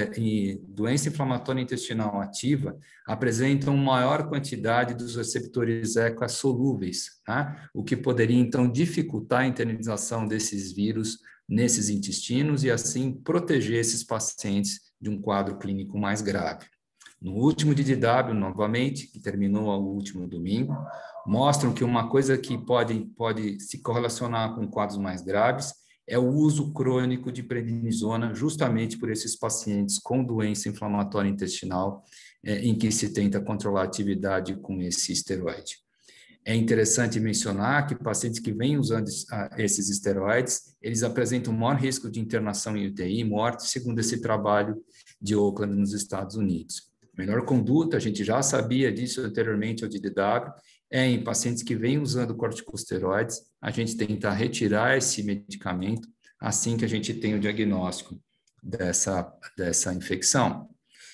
eh, doença inflamatória intestinal ativa apresentam maior quantidade dos receptores E C A solúveis, né? O que poderia, então, dificultar a internalização desses vírus nesses intestinos e, assim, proteger esses pacientes de um quadro clínico mais grave. No último D D W, novamente, que terminou o último domingo, mostram que uma coisa que pode, pode se correlacionar com quadros mais graves é o uso crônico de prednisona, justamente por esses pacientes com doença inflamatória intestinal, é, em que se tenta controlar a atividade com esse esteroide. É interessante mencionar que pacientes que vêm usando esses esteroides, eles apresentam maior risco de internação em U T I e morte, segundo esse trabalho de Oakland, nos Estados Unidos. Melhor conduta, a gente já sabia disso anteriormente, ao D D W, é em pacientes que vêm usando corticosteroides, a gente tenta retirar esse medicamento assim que a gente tem o diagnóstico dessa, dessa infecção.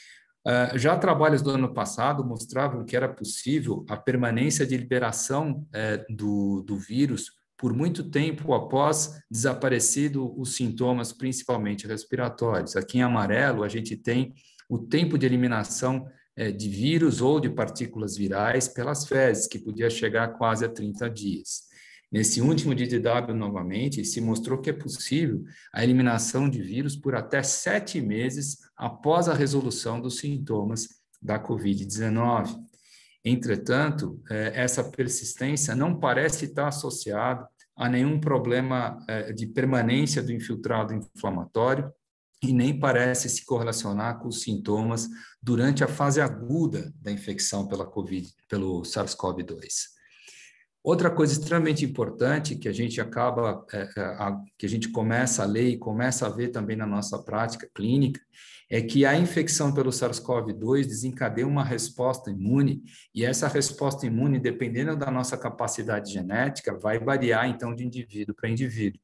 Uh, já trabalhos do ano passado mostravam que era possível a permanência de liberação eh, do, do vírus por muito tempo após desaparecido os sintomas, principalmente respiratórios. Aqui em amarelo, a gente tem o tempo de eliminação eh, de vírus ou de partículas virais pelas fezes, que podia chegar quase a trinta dias. Nesse último D D W, novamente, se mostrou que é possível a eliminação de vírus por até sete meses após a resolução dos sintomas da covid dezenove. Entretanto, essa persistência não parece estar associada a nenhum problema de permanência do infiltrado inflamatório e nem parece se correlacionar com os sintomas durante a fase aguda da infecção pela COVID, pelo SARS-CoV dois. Outra coisa extremamente importante que a gente acaba, é, a, que a gente começa a ler e começa a ver também na nossa prática clínica, é que a infecção pelo SARS-CoV dois desencadeia uma resposta imune, e essa resposta imune, dependendo da nossa capacidade genética, vai variar, então, de indivíduo para indivíduo.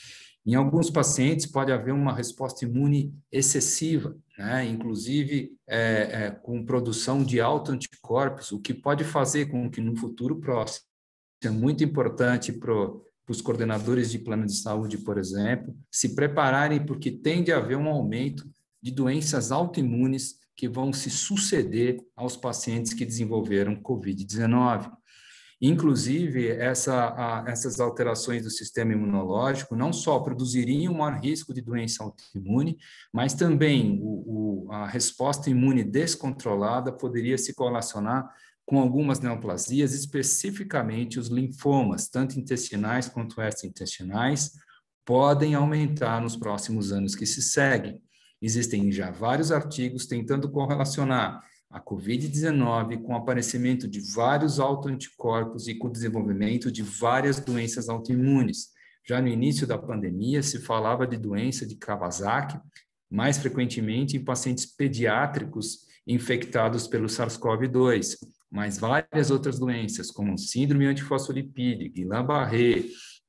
Em alguns pacientes pode haver uma resposta imune excessiva, né? Inclusive é, é, com produção de autoanticorpos, o que pode fazer com que no futuro próximo, é muito importante para os coordenadores de plano de saúde, por exemplo, se prepararem, porque tende a haver um aumento de doenças autoimunes que vão se suceder aos pacientes que desenvolveram covid dezenove. Inclusive, essa, a, essas alterações do sistema imunológico não só produziriam um maior risco de doença autoimune, mas também o, o, a resposta imune descontrolada poderia se correlacionar com algumas neoplasias, especificamente os linfomas, tanto intestinais quanto extraintestinais, podem aumentar nos próximos anos que se seguem. Existem já vários artigos tentando correlacionar a covid dezenove com o aparecimento de vários autoanticorpos e com o desenvolvimento de várias doenças autoimunes. Já no início da pandemia, se falava de doença de Kawasaki, mais frequentemente em pacientes pediátricos infectados pelo SARS-CoV dois, mas várias outras doenças, como síndrome antifosfolipídica, Guillain-Barré,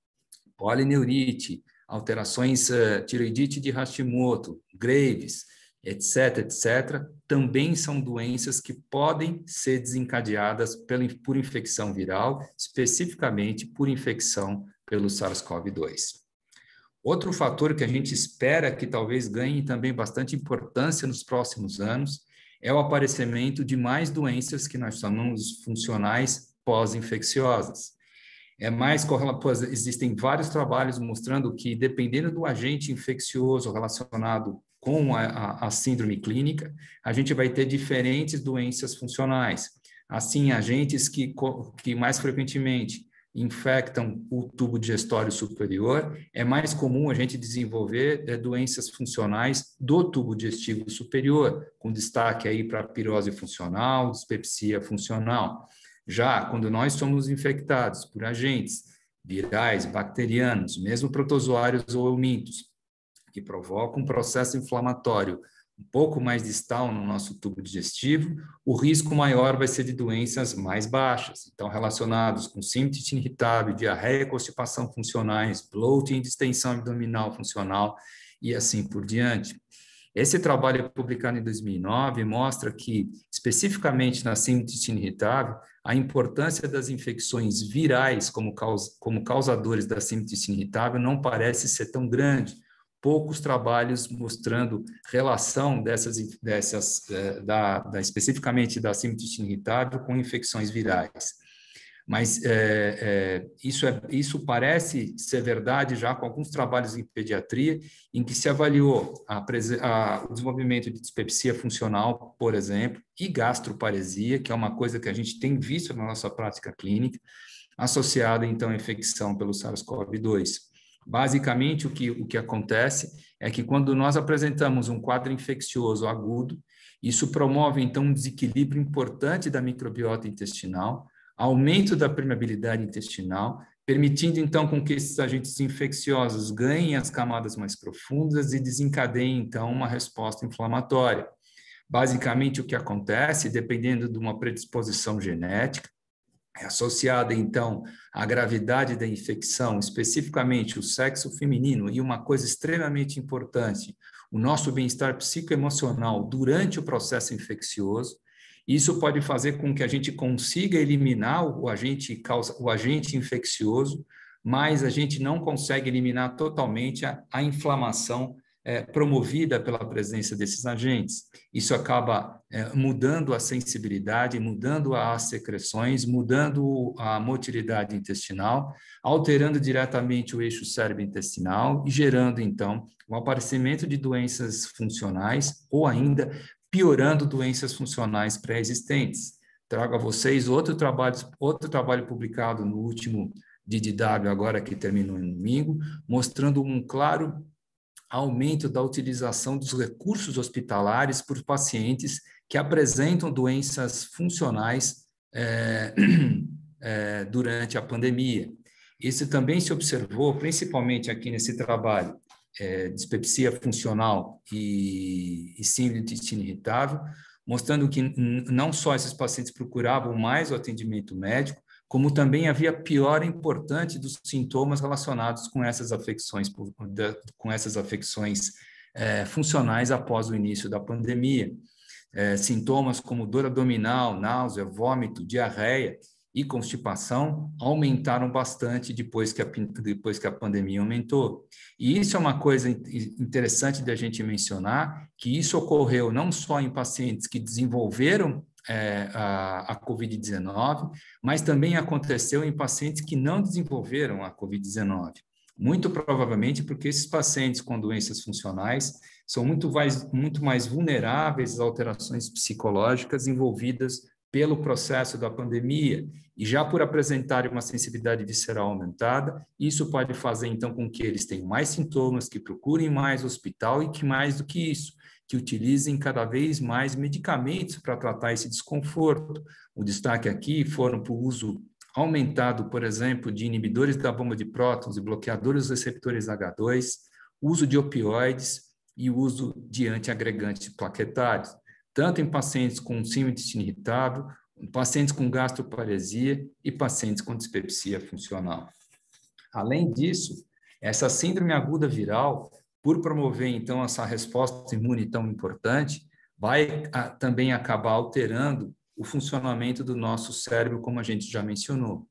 polineurite, alterações uh, tiroidite de Hashimoto, Graves, etc, etcétera, também são doenças que podem ser desencadeadas pela, por infecção viral, especificamente por infecção pelo SARS-CoV dois. Outro fator que a gente espera que talvez ganhe também bastante importância nos próximos anos é o aparecimento de mais doenças que nós chamamos funcionais pós-infecciosas. É mais correlato, existem vários trabalhos mostrando que, dependendo do agente infeccioso relacionado com a, a, a síndrome clínica, a gente vai ter diferentes doenças funcionais. Assim, agentes que, que mais frequentemente infectam o tubo digestório superior, é mais comum a gente desenvolver é, doenças funcionais do tubo digestivo superior, com destaque aí para pirose funcional, dispepsia funcional. Já quando nós somos infectados por agentes virais, bacterianos, mesmo protozoários ou eumintos, que provocam um processo inflamatório um pouco mais distal no nosso tubo digestivo, o risco maior vai ser de doenças mais baixas, então relacionados com síndrome irritável, diarreia, constipação funcionais, bloating, distensão abdominal funcional e assim por diante. Esse trabalho publicado em dois mil e nove mostra que, especificamente na síndrome irritável, a importância das infecções virais como, causa, como causadores da síndrome irritável não parece ser tão grande. Poucos trabalhos mostrando relação dessas, dessas da, da, especificamente da síndrome irritável com infecções virais. Mas é, é, isso, é, isso parece ser verdade já com alguns trabalhos em pediatria, em que se avaliou a, a, o desenvolvimento de dispepsia funcional, por exemplo, e gastroparesia, que é uma coisa que a gente tem visto na nossa prática clínica, associada, então, à infecção pelo SARS-CoV dois. Basicamente, o que, o que acontece é que quando nós apresentamos um quadro infeccioso agudo, isso promove, então, um desequilíbrio importante da microbiota intestinal, aumento da permeabilidade intestinal, permitindo, então, com que esses agentes infecciosos ganhem as camadas mais profundas e desencadeiem, então, uma resposta inflamatória. Basicamente, o que acontece, dependendo de uma predisposição genética, é associada, então, à gravidade da infecção, especificamente o sexo feminino, e uma coisa extremamente importante, o nosso bem-estar psicoemocional durante o processo infeccioso. Isso pode fazer com que a gente consiga eliminar o agente, causa, o agente infeccioso, mas a gente não consegue eliminar totalmente a, a inflamação É, promovida pela presença desses agentes. Isso acaba é, mudando a sensibilidade, mudando as secreções, mudando a motilidade intestinal, alterando diretamente o eixo cérebro-intestinal e gerando, então, o aparecimento de doenças funcionais ou ainda piorando doenças funcionais pré-existentes. Trago a vocês outro trabalho, outro trabalho publicado no último D D W, agora que terminou no domingo, mostrando um claro aumento da utilização dos recursos hospitalares por pacientes que apresentam doenças funcionais é, é, durante a pandemia. Isso também se observou, principalmente aqui nesse trabalho, é, dispepsia funcional e, e síndrome do intestino irritável, mostrando que não só esses pacientes procuravam mais o atendimento médico, como também havia piora importante dos sintomas relacionados com essas afecções, com essas afecções é, funcionais após o início da pandemia. É, sintomas como dor abdominal, náusea, vômito, diarreia e constipação aumentaram bastante depois que a, depois que a pandemia aumentou. E isso é uma coisa interessante da gente mencionar, que isso ocorreu não só em pacientes que desenvolveram É, a, a covid dezenove, mas também aconteceu em pacientes que não desenvolveram a covid dezenove. Muito provavelmente porque esses pacientes com doenças funcionais são muito mais, muito mais vulneráveis às alterações psicológicas envolvidas pelo processo da pandemia, e já por apresentarem uma sensibilidade visceral aumentada, isso pode fazer, então, com que eles tenham mais sintomas, que procurem mais hospital e que, mais do que isso, que utilizem cada vez mais medicamentos para tratar esse desconforto. O destaque aqui foram para o uso aumentado, por exemplo, de inibidores da bomba de prótons e bloqueadores dos receptores agá dois, uso de opioides e uso de antiagregantes plaquetários, tanto em pacientes com síndrome do intestino irritável, pacientes com gastroparesia e pacientes com dispepsia funcional. Além disso, essa síndrome aguda viral, por promover, então, essa resposta imune tão importante, vai a, também acabar alterando o funcionamento do nosso cérebro, como a gente já mencionou.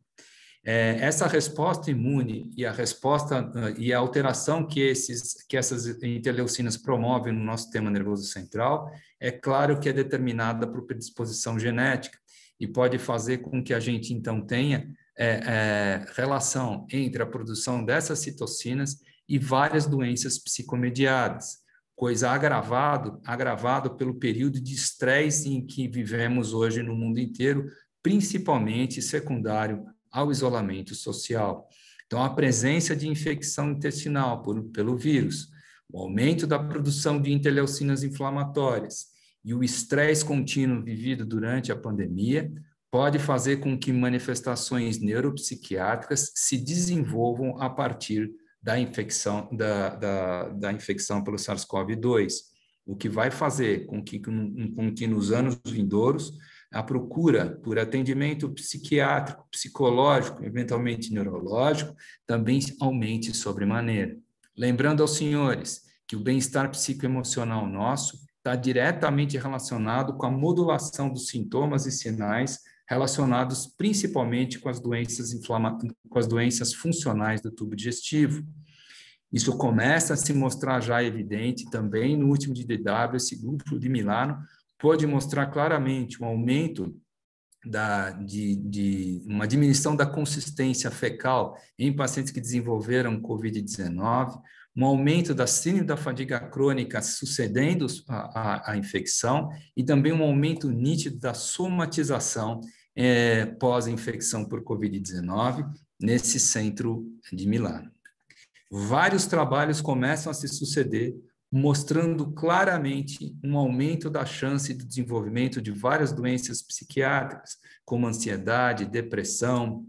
É, essa resposta imune e a resposta uh, e a alteração que, esses, que essas interleucinas promovem no nosso sistema nervoso central, é claro que é determinada por predisposição genética e pode fazer com que a gente, então, tenha é, é, relação entre a produção dessas citocinas e várias doenças psicomediadas, coisa agravado, agravado pelo período de estresse em que vivemos hoje no mundo inteiro, principalmente secundário ao isolamento social. Então, a presença de infecção intestinal por, pelo vírus, o aumento da produção de interleucinas inflamatórias e o estresse contínuo vivido durante a pandemia pode fazer com que manifestações neuropsiquiátricas se desenvolvam a partir da infecção, da, da, da infecção pelo SARS-CoV dois, o que vai fazer com que, com que nos anos vindouros a procura por atendimento psiquiátrico, psicológico, eventualmente neurológico, também aumente sobremaneira. Lembrando aos senhores que o bem-estar psicoemocional nosso está diretamente relacionado com a modulação dos sintomas e sinais relacionados principalmente com as doenças inflamatórias, com as doenças funcionais do tubo digestivo. Isso começa a se mostrar já evidente também no último D D W, esse grupo de Milano pode mostrar claramente um aumento da, de, de uma diminuição da consistência fecal em pacientes que desenvolveram covid dezenove, um aumento da síndrome da fadiga crônica sucedendo a, a, a infecção e também um aumento nítido da somatização é, pós-infecção por covid dezenove nesse centro de Milano. vários trabalhos começam a se suceder, mostrando claramente um aumento da chance de desenvolvimento de várias doenças psiquiátricas, como ansiedade, depressão,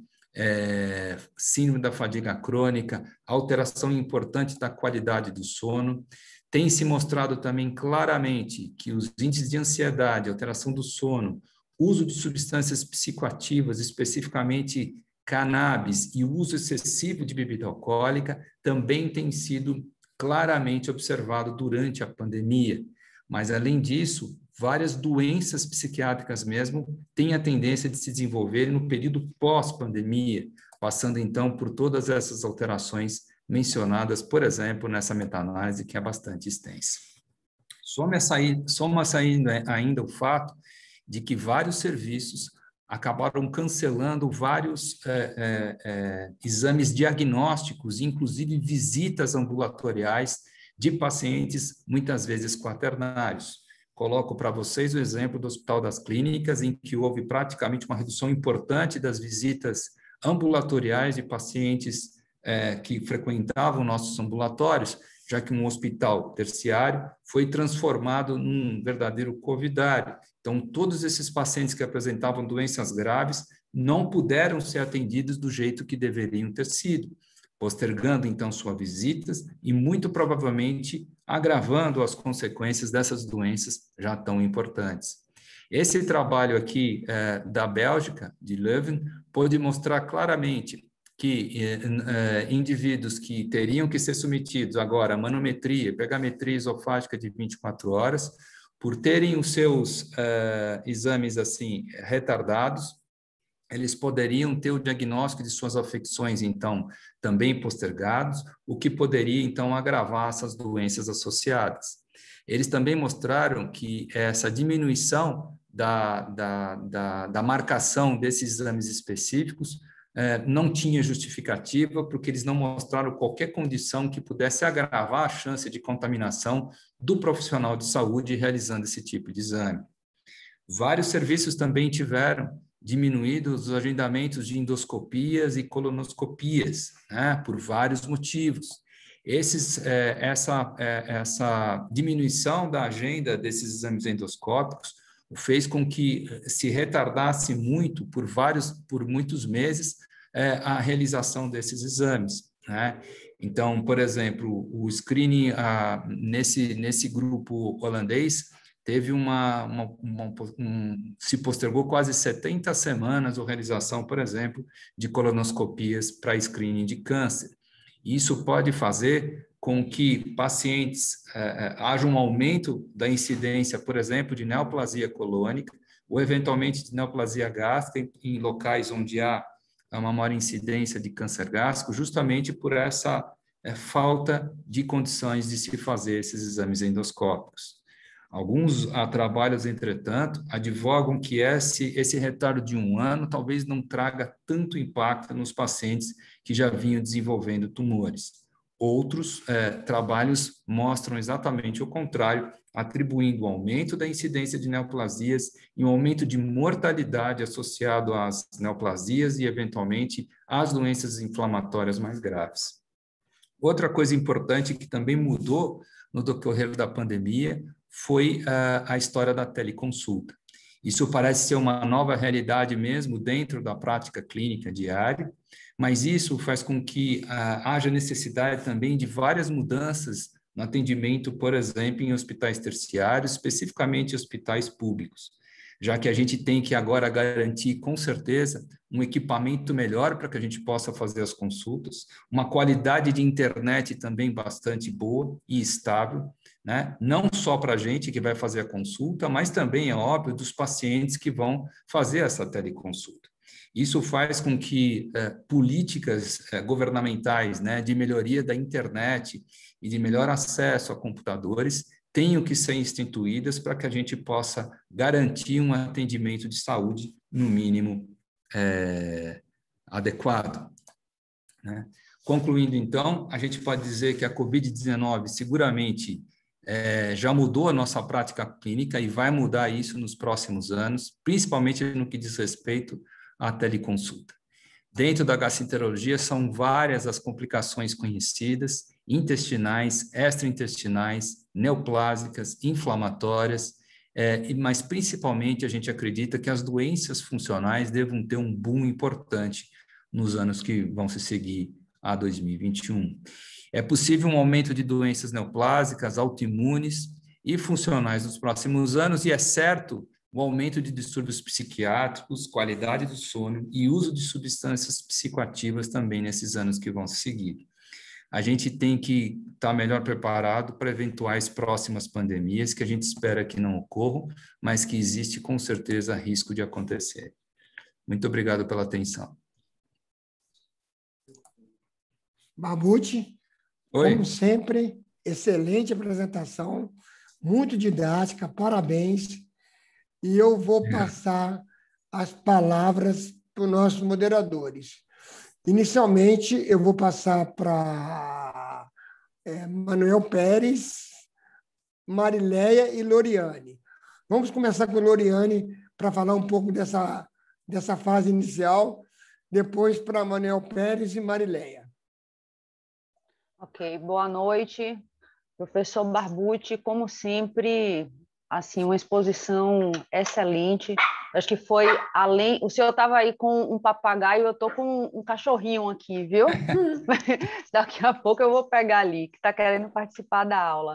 é, síndrome da fadiga crônica, alteração importante da qualidade do sono. Tem se mostrado também claramente que os índices de ansiedade, alteração do sono, uso de substâncias psicoativas, especificamente cannabis, e o uso excessivo de bebida alcoólica também tem sido claramente observado durante a pandemia. Mas, além disso, várias doenças psiquiátricas mesmo têm a tendência de se desenvolverem no período pós-pandemia, passando, então, por todas essas alterações mencionadas, por exemplo, nessa meta-análise, que é bastante extensa. Soma-se ainda o fato de que vários serviços acabaram cancelando vários é, é, é, exames diagnósticos, inclusive visitas ambulatoriais de pacientes, muitas vezes quaternários. Coloco para vocês o exemplo do Hospital das Clínicas, em que houve praticamente uma redução importante das visitas ambulatoriais de pacientes é, que frequentavam nossos ambulatórios, já que um hospital terciário foi transformado num verdadeiro covidário. Então, todos esses pacientes que apresentavam doenças graves não puderam ser atendidos do jeito que deveriam ter sido, postergando, então, suas visitas e, muito provavelmente, agravando as consequências dessas doenças já tão importantes. Esse trabalho aqui é, da Bélgica, de Leuven, pôde mostrar claramente que eh, indivíduos que teriam que ser submetidos agora a manometria, pegametria esofágica de vinte e quatro horas, por terem os seus eh, exames assim retardados, eles poderiam ter o diagnóstico de suas afecções, então, também postergados, o que poderia, então, agravar essas doenças associadas. Eles também mostraram que essa diminuição da, da, da, da marcação desses exames específicos É, não tinha justificativa, porque eles não mostraram qualquer condição que pudesse agravar a chance de contaminação do profissional de saúde realizando esse tipo de exame. Vários serviços também tiveram diminuído os agendamentos de endoscopias e colonoscopias, né, por vários motivos. Esses, é, essa, é, essa diminuição da agenda desses exames endoscópicos fez com que se retardasse muito, por vários, por muitos meses, é, a realização desses exames, né? Então, por exemplo, o screening ah, nesse, nesse grupo holandês teve uma, uma, uma um, se postergou quase setenta semanas a realização, por exemplo, de colonoscopias para screening de câncer. Isso pode fazer com que pacientes eh, haja um aumento da incidência, por exemplo, de neoplasia colônica, ou eventualmente de neoplasia gástrica em, em locais onde há uma maior incidência de câncer gástrico, justamente por essa eh, falta de condições de se fazer esses exames endoscópicos. Alguns ah, trabalhos, entretanto, advogam que esse, esse retardo de um ano talvez não traga tanto impacto nos pacientes que já vinham desenvolvendo tumores. Outros eh, trabalhos mostram exatamente o contrário, atribuindo o aumento da incidência de neoplasias e um aumento de mortalidade associado às neoplasias e, eventualmente, às doenças inflamatórias mais graves. Outra coisa importante que também mudou no decorrer da pandemia foi a, a história da teleconsulta. Isso parece ser uma nova realidade mesmo dentro da prática clínica diária, mas isso faz com que ah, haja necessidade também de várias mudanças no atendimento, por exemplo, em hospitais terciários, especificamente hospitais públicos, já que a gente tem que agora garantir, com certeza, um equipamento melhor para que a gente possa fazer as consultas, uma qualidade de internet também bastante boa e estável, né? Não só para a gente que vai fazer a consulta, mas também, é óbvio, dos pacientes que vão fazer essa teleconsulta. Isso faz com que eh, políticas eh, governamentais, né, de melhoria da internet e de melhor acesso a computadores tenham que ser instituídas para que a gente possa garantir um atendimento de saúde, no mínimo, eh, adequado, né? Concluindo, então, a gente pode dizer que a covid dezenove seguramente É, já mudou a nossa prática clínica e vai mudar isso nos próximos anos, principalmente no que diz respeito à teleconsulta. Dentro da gastroenterologia, são várias as complicações conhecidas, intestinais, extraintestinais, neoplásicas, inflamatórias, é, mas principalmente a gente acredita que as doenças funcionais devam ter um boom importante nos anos que vão se seguir a dois mil e vinte e um. É possível um aumento de doenças neoplásicas, autoimunes e funcionais nos próximos anos, e é certo o aumento de distúrbios psiquiátricos, qualidade do sono e uso de substâncias psicoativas também nesses anos que vão se seguir. A gente tem que estar melhor preparado para eventuais próximas pandemias, que a gente espera que não ocorram, mas que existe com certeza risco de acontecer. Muito obrigado pela atenção. Barbucci, Oi. Como sempre, excelente apresentação, muito didática, parabéns. E eu vou passar as palavras para os nossos moderadores. Inicialmente, eu vou passar para é, Manuel Pérez, Marileia e Loriane. Vamos começar com a Loriane para falar um pouco dessa, dessa fase inicial, depois para Manuel Pérez e Marileia. Ok, boa noite, professor Barbucci, como sempre, assim, uma exposição excelente. Acho que foi além... O senhor estava aí com um papagaio, eu estou com um cachorrinho aqui, viu? Daqui a pouco eu vou pegar ali, que está querendo participar da aula.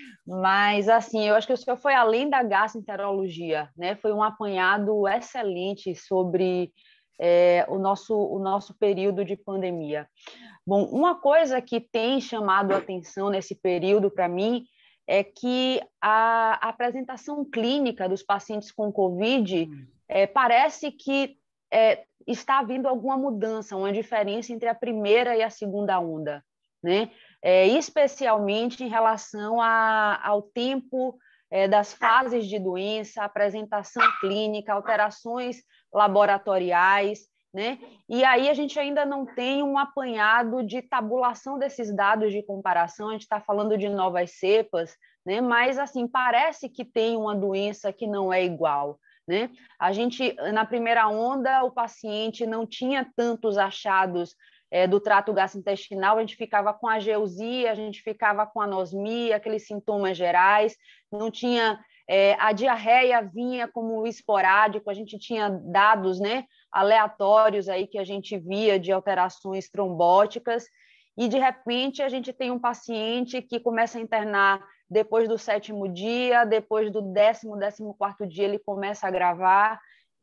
Mas, assim, eu acho que o senhor foi além da gastroenterologia, né? Foi um apanhado excelente sobre é, o, nosso, o nosso período de pandemia. Bom, uma coisa que tem chamado a atenção nesse período, para mim, é que a apresentação clínica dos pacientes com Covid é, parece que é, está havendo alguma mudança, uma diferença entre a primeira e a segunda onda, né? É, especialmente em relação a, ao tempo é, das fases de doença, apresentação clínica, alterações laboratoriais, né? E aí a gente ainda não tem um apanhado de tabulação desses dados de comparação, a gente está falando de novas cepas, né? Mas assim, parece que tem uma doença que não é igual, né? A gente, na primeira onda, o paciente não tinha tantos achados é, do trato gastrointestinal, a gente ficava com ageusia, a gente ficava com anosmia, aqueles sintomas gerais, não tinha... É, a diarreia vinha como esporádico, a gente tinha dados, né, aleatórios aí que a gente via de alterações trombóticas, e de repente a gente tem um paciente que começa a internar depois do sétimo dia, depois do décimo, décimo quarto dia ele começa a agravar,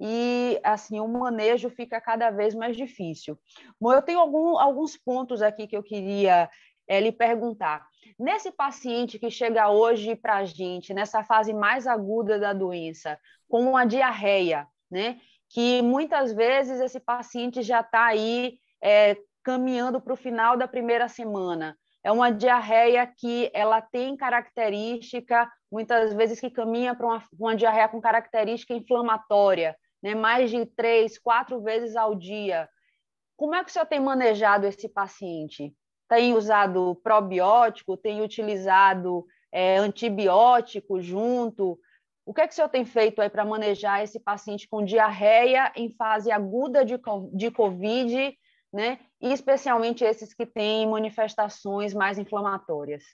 e assim o manejo fica cada vez mais difícil. Bom, eu tenho algum, alguns pontos aqui que eu queria é, lhe perguntar. Nesse paciente que chega hoje para a gente, nessa fase mais aguda da doença, com uma diarreia, né? Que muitas vezes esse paciente já está aí é, caminhando para o final da primeira semana. É uma diarreia que ela tem característica, muitas vezes que caminha para uma, uma diarreia com característica inflamatória, né? Mais de três, quatro vezes ao dia. Como é que o senhor tem manejado esse paciente? Tem usado probiótico, tem utilizado é, antibiótico junto? O que é que o senhor tem feito aí para manejar esse paciente com diarreia em fase aguda de, de Covid, né? E especialmente esses que têm manifestações mais inflamatórias?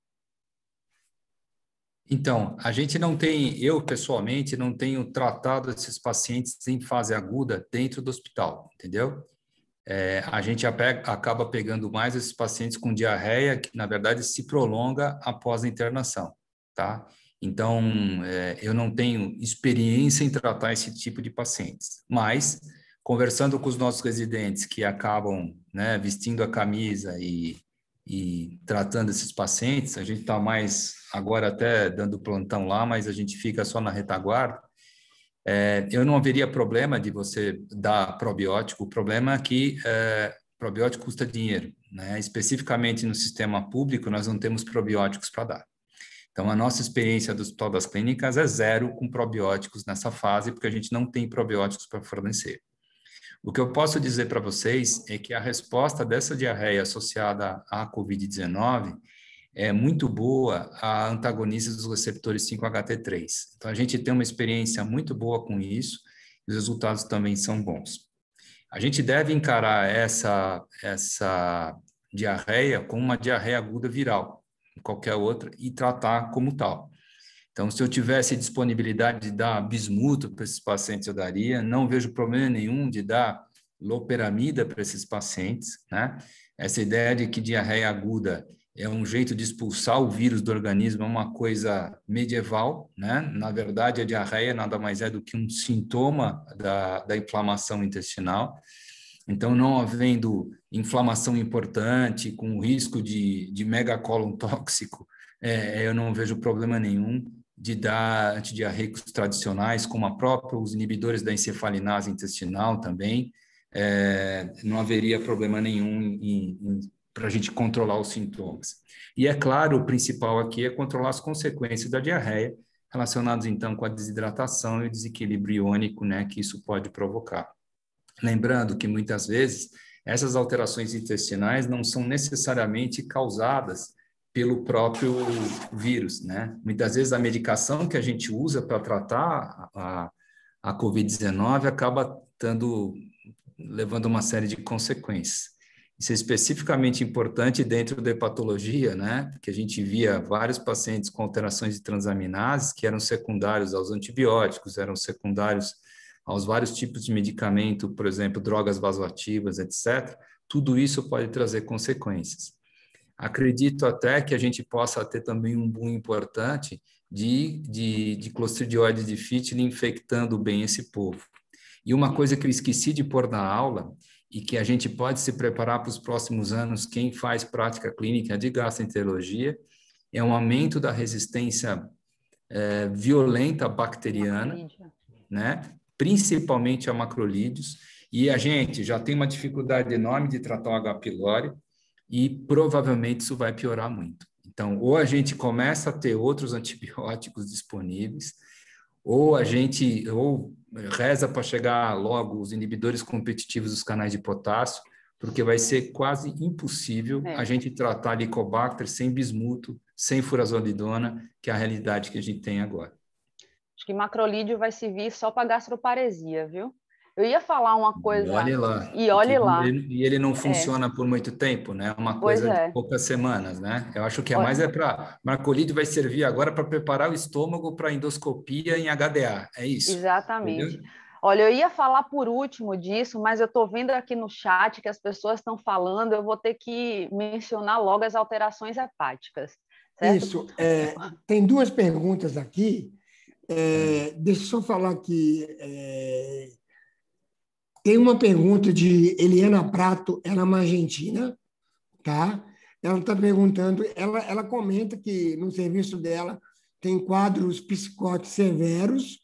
Então, a gente não tem, eu pessoalmente não tenho tratado esses pacientes em fase aguda dentro do hospital, entendeu? É, a gente apega, acaba pegando mais esses pacientes com diarreia, que na verdade se prolonga após a internação, tá? Então, é, eu não tenho experiência em tratar esse tipo de pacientes, mas conversando com os nossos residentes que acabam, né, vestindo a camisa e, e tratando esses pacientes, a gente está mais, agora até dando plantão lá, mas a gente fica só na retaguarda. É, eu não haveria problema de você dar probiótico, o problema é que é, probiótico custa dinheiro, né? Especificamente no sistema público, nós não temos probióticos para dar. Então, a nossa experiência do Hospital das Clínicas é zero com probióticos nessa fase, porque a gente não tem probióticos para fornecer. O que eu posso dizer para vocês é que a resposta dessa diarreia associada à covid dezenove é muito boa a antagonistas dos receptores cinco H T três. Então, a gente tem uma experiência muito boa com isso, e os resultados também são bons. A gente deve encarar essa, essa diarreia como uma diarreia aguda viral, qualquer outra, e tratar como tal. Então, se eu tivesse disponibilidade de dar bismuto para esses pacientes, eu daria. Não vejo problema nenhum de dar loperamida para esses pacientes, né? Essa ideia de que diarreia aguda é um jeito de expulsar o vírus do organismo é uma coisa medieval, né? Na verdade, a diarreia nada mais é do que um sintoma da, da inflamação intestinal. Então, não havendo inflamação importante, com risco de, de megacólon tóxico, é, eu não vejo problema nenhum de dar antidiarreicos tradicionais, como a própria, os inibidores da encefalinase intestinal também. É, não haveria problema nenhum para a gente controlar os sintomas. E, é claro, o principal aqui é controlar as consequências da diarreia, relacionadas, então, com a desidratação e o desequilíbrio iônico, né, que isso pode provocar. Lembrando que, muitas vezes, essas alterações intestinais não são necessariamente causadas pelo próprio vírus, né? Muitas vezes a medicação que a gente usa para tratar a, a covid dezenove acaba tendo, levando uma série de consequências. Isso é especificamente importante dentro da hepatologia, né? Porque a gente via vários pacientes com alterações de transaminases que eram secundários aos antibióticos, eram secundários aos vários tipos de medicamento, por exemplo, drogas vasoativas, etcétera. Tudo isso pode trazer consequências. Acredito até que a gente possa ter também um boom importante de, de, de Clostridium difficile infectando bem esse povo. E uma coisa que eu esqueci de pôr na aula e que a gente pode se preparar para os próximos anos, quem faz prática clínica de gastroenterologia, é um aumento da resistência é, violenta bacteriana, né? Principalmente a macrolídeos, e a gente já tem uma dificuldade enorme de tratar o H. pylori, e provavelmente isso vai piorar muito. Então, ou a gente começa a ter outros antibióticos disponíveis, ou a gente ou reza para chegar logo os inibidores competitivos dos canais de potássio, porque vai ser quase impossível é. a gente tratar Helicobacter sem bismuto, sem furazolidona, que é a realidade que a gente tem agora. Acho que macrolídeo vai servir só para gastroparesia, viu? Eu ia falar uma coisa... E olhe lá. E olhe lá. Ele, e ele não funciona é. por muito tempo, né? Uma coisa é. de poucas semanas, né? Eu acho que é mais é para... Macrolídeo vai servir agora para preparar o estômago para endoscopia em H D A. É isso. Exatamente. Entendeu? Olha, eu ia falar por último disso, mas eu estou vendo aqui no chat que as pessoas estão falando, eu vou ter que mencionar logo as alterações hepáticas. Certo? Isso. É, tem duas perguntas aqui. É, deixa eu só falar aqui... É... Tem uma pergunta de Eliana Prato, ela é uma argentina, tá? Ela está perguntando, ela, ela comenta que no serviço dela tem quadros psicóticos severos,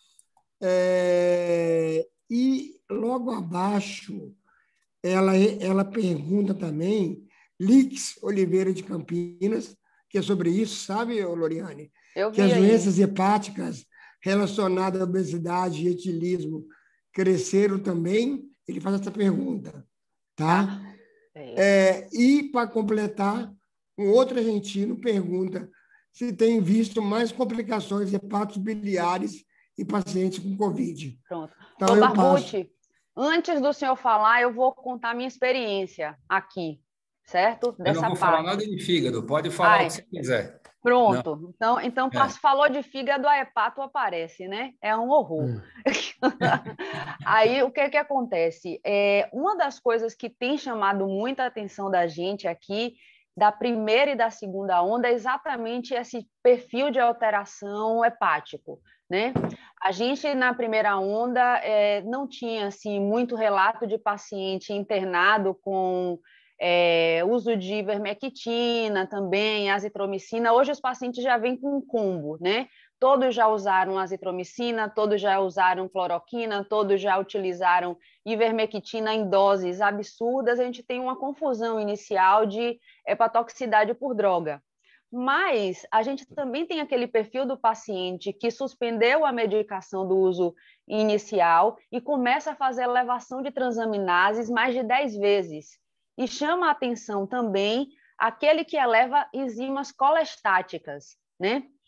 é, e logo abaixo ela, ela pergunta também, Lix Oliveira de Campinas, que é sobre isso, sabe, Loriane? Eu vi que as aí. doenças hepáticas relacionadas à obesidade e etilismo cresceram também? Ele faz essa pergunta, tá? É, e, para completar, um outro argentino pergunta se tem visto mais complicações hepáticos biliares em pacientes com Covid. Pronto. Então, Ô, Barbucci, antes do senhor falar, eu vou contar minha experiência aqui, certo? Dessa Dessa eu não vou parte. falar nada de fígado, pode falar Ai. o que você quiser. Pronto. Não. Então, então é. falou de fígado, a hepato aparece, né? É um horror. Hum. Aí, o que que acontece? É, uma das coisas que tem chamado muita atenção da gente aqui, da primeira e da segunda onda, é exatamente esse perfil de alteração hepático, né? A gente, na primeira onda, é, não tinha, assim, muito relato de paciente internado com... É, uso de ivermectina também, azitromicina. Hoje os pacientes já vêm com um combo, né? Todos já usaram azitromicina, todos já usaram cloroquina, todos já utilizaram ivermectina em doses absurdas. A gente tem uma confusão inicial de hepatotoxicidade por droga. Mas a gente também tem aquele perfil do paciente que suspendeu a medicação do uso inicial e começa a fazer elevação de transaminases mais de dez vezes. E chama a atenção também aquele que eleva enzimas colestáticas, né?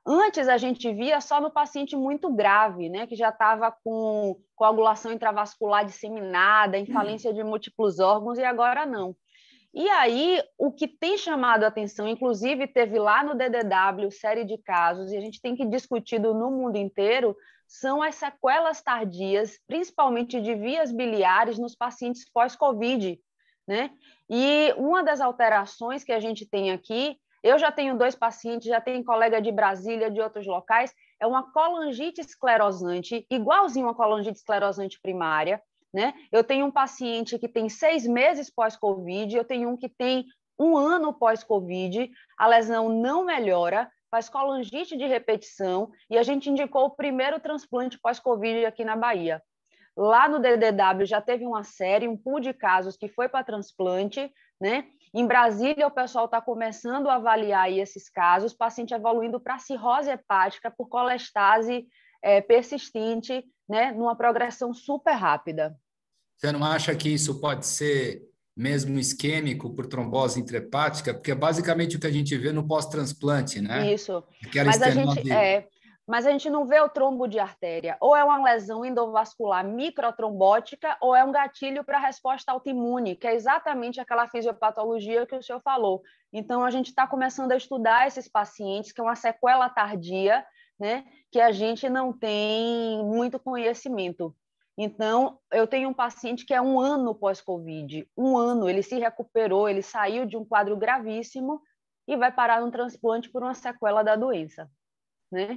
Antes, a gente via só no paciente muito grave, né, que já estava com coagulação intravascular disseminada, em falência de múltiplos órgãos, e agora não. E aí, o que tem chamado a atenção, inclusive teve lá no D D W série de casos, e a gente tem que discutir no mundo inteiro, são as sequelas tardias, principalmente de vias biliares nos pacientes pós-Covid, né? E uma das alterações que a gente tem aqui, eu já tenho dois pacientes, já tenho colega de Brasília, de outros locais, é uma colangite esclerosante, igualzinho uma colangite esclerosante primária, né? Eu tenho um paciente que tem seis meses pós-Covid, eu tenho um que tem um ano pós-Covid, a lesão não melhora, faz colangite de repetição, e a gente indicou o primeiro transplante pós-Covid aqui na Bahia. Lá no D D W já teve uma série, um pool de casos que foi para transplante, né? Em Brasília, o pessoal está começando a avaliar aí esses casos, paciente evoluindo para cirrose hepática por colestase é, persistente, né? Numa progressão super rápida. Você não acha que isso pode ser mesmo isquêmico por trombose intrahepática? Porque é basicamente o que a gente vê no pós-transplante, né? Isso. Aquela mas, a estenose... gente, é, mas a gente não vê o trombo de artéria. Ou é uma lesão endovascular microtrombótica, ou é um gatilho para a resposta autoimune, que é exatamente aquela fisiopatologia que o senhor falou. Então, a gente está começando a estudar esses pacientes, que é uma sequela tardia, né? Que a gente não tem muito conhecimento. Então, eu tenho um paciente que é um ano pós-Covid, um ano, ele se recuperou, ele saiu de um quadro gravíssimo e vai parar no transplante por uma sequela da doença, né?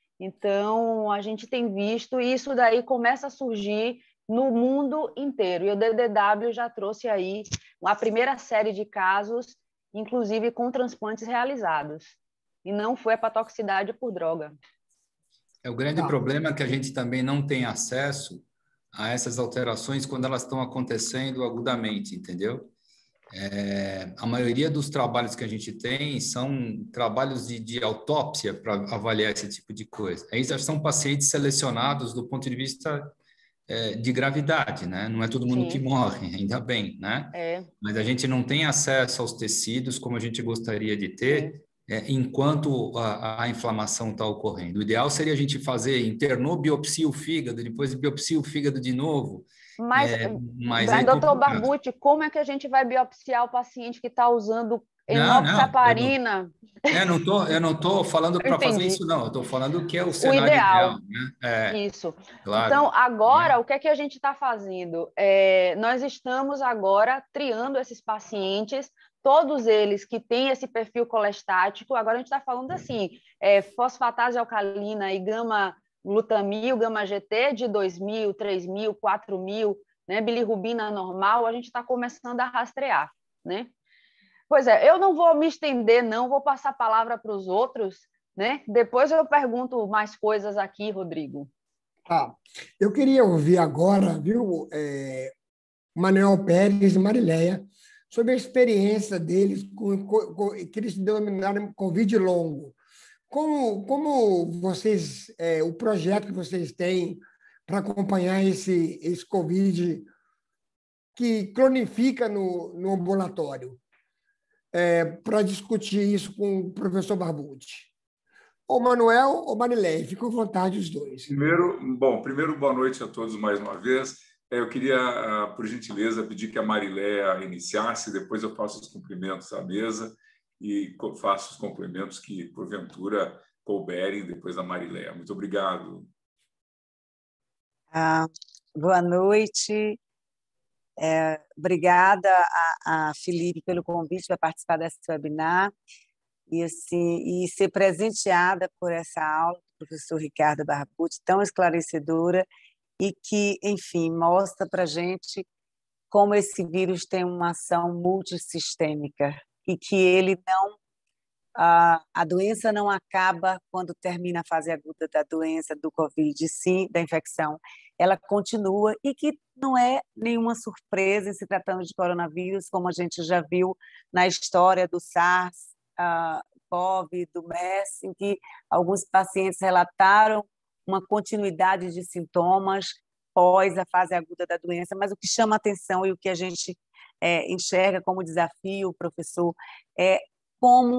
Então, a gente tem visto, e isso daí começa a surgir no mundo inteiro, e o D D W já trouxe aí a primeira série de casos, inclusive com transplantes realizados, e não foi hepatotoxicidade por droga. É o grande não. problema é que a gente também não tem acesso a essas alterações quando elas estão acontecendo agudamente, entendeu? É, a maioria dos trabalhos que a gente tem são trabalhos de, de autópsia para avaliar esse tipo de coisa. Aí já são pacientes selecionados do ponto de vista é, de gravidade, né? Não é todo mundo Sim. que morre, ainda bem, né? É. Mas a gente não tem acesso aos tecidos como a gente gostaria de ter é, enquanto a, a inflamação está ocorrendo. O ideal seria a gente fazer, internou, biopsia o fígado, depois biopsia o fígado de novo. Mas, é, mas aí, doutor Barbucci, como é que a gente vai biopsiar o paciente que está usando enoxaparina? Eu não estou eu não tô falando para fazer isso, não. Eu estou falando que é o cenário o ideal. ideal. Né? É, isso. Claro. Então, agora, é. o que é que a gente está fazendo? É, nós estamos agora triando esses pacientes, todos eles que têm esse perfil colestático. Agora a gente está falando assim, é, fosfatase alcalina e gama glutamil, gama G T de dois mil, três mil, quatro mil, né? Bilirrubina normal, a gente está começando a rastrear, né? Pois é, eu não vou me estender, não, vou passar a palavra para os outros, né? Depois eu pergunto mais coisas aqui, Rodrigo. Ah, eu queria ouvir agora, viu, é, Manuel Pérez e Marileia, sobre a experiência deles com, com, com que eles denominaram Covid longo. Como, como vocês, é, o projeto que vocês têm para acompanhar esse, esse Covid que cronifica no, no ambulatório, é, para discutir isso com o professor Barbucci? Ou Manuel ou Marileia, ficam à vontade os dois. Primeiro, bom, primeiro, boa noite a todos mais uma vez. Eu queria, por gentileza, pedir que a Marileia iniciasse, depois eu faço os cumprimentos à mesa e faço os complementos que, porventura, couberem depois da Marileia. Muito obrigado. Ah, boa noite. É, obrigada a, a Felipe pelo convite para participar desse webinar e, assim, e ser presenteada por essa aula do professor Ricardo Barbucci, tão esclarecedora e que, enfim, mostra para a gente como esse vírus tem uma ação multissistêmica e que ele não a, a doença não acaba quando termina a fase aguda da doença, do Covid, sim, da infecção. Ela continua e que não é nenhuma surpresa em se tratando de coronavírus, como a gente já viu na história do SARS, uh, COVID, do MERS, em que alguns pacientes relataram uma continuidade de sintomas pós a fase aguda da doença, mas o que chama a atenção e o que a gente é, enxerga como desafio, professor, é como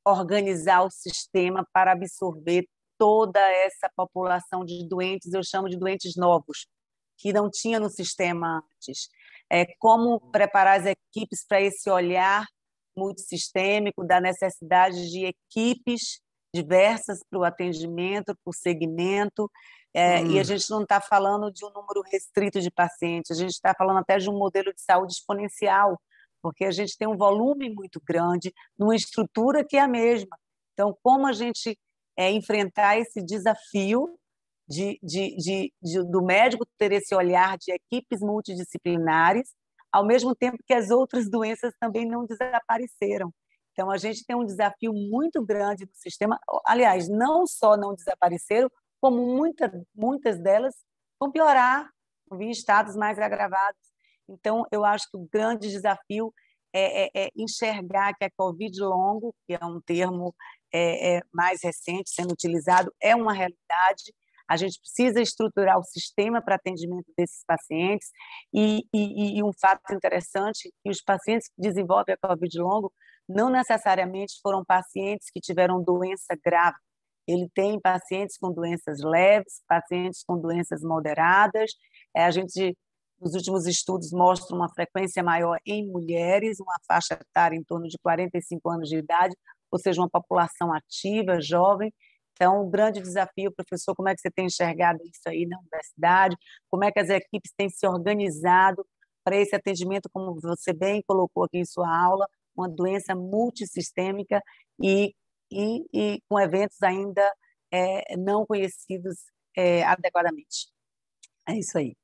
organizar o sistema para absorver toda essa população de doentes, eu chamo de doentes novos, que não tinha no sistema antes. É, como preparar as equipes para esse olhar multissistêmico, da necessidade de equipes diversas para o atendimento, para o segmento, é, hum. e a gente não está falando de um número restrito de pacientes, a gente está falando até de um modelo de saúde exponencial, porque a gente tem um volume muito grande, numa estrutura que é a mesma. Então, como a gente é, enfrentar esse desafio de, de, de, de, do médico ter esse olhar de equipes multidisciplinares, ao mesmo tempo que as outras doenças também não desapareceram. Então, a gente tem um desafio muito grande no sistema. Aliás, não só não desapareceram, como muita, muitas delas vão piorar, vão vir em estados mais agravados. Então, eu acho que o grande desafio é, é, é enxergar que a Covid longo, que é um termo é, é mais recente sendo utilizado, é uma realidade. A gente precisa estruturar o sistema para atendimento desses pacientes e, e, e um fato interessante, que os pacientes que desenvolvem a Covid longo não necessariamente foram pacientes que tiveram doença grave. Ele tem pacientes com doenças leves, pacientes com doenças moderadas. É, a gente, nos últimos estudos, mostra uma frequência maior em mulheres, uma faixa etária em torno de quarenta e cinco anos de idade, ou seja, uma população ativa, jovem. Então, o grande desafio, professor, como é que você tem enxergado isso aí na universidade? Como é que as equipes têm se organizado para esse atendimento, como você bem colocou aqui em sua aula, uma doença multissistêmica e, e, e com eventos ainda é, não conhecidos é, adequadamente. É isso aí.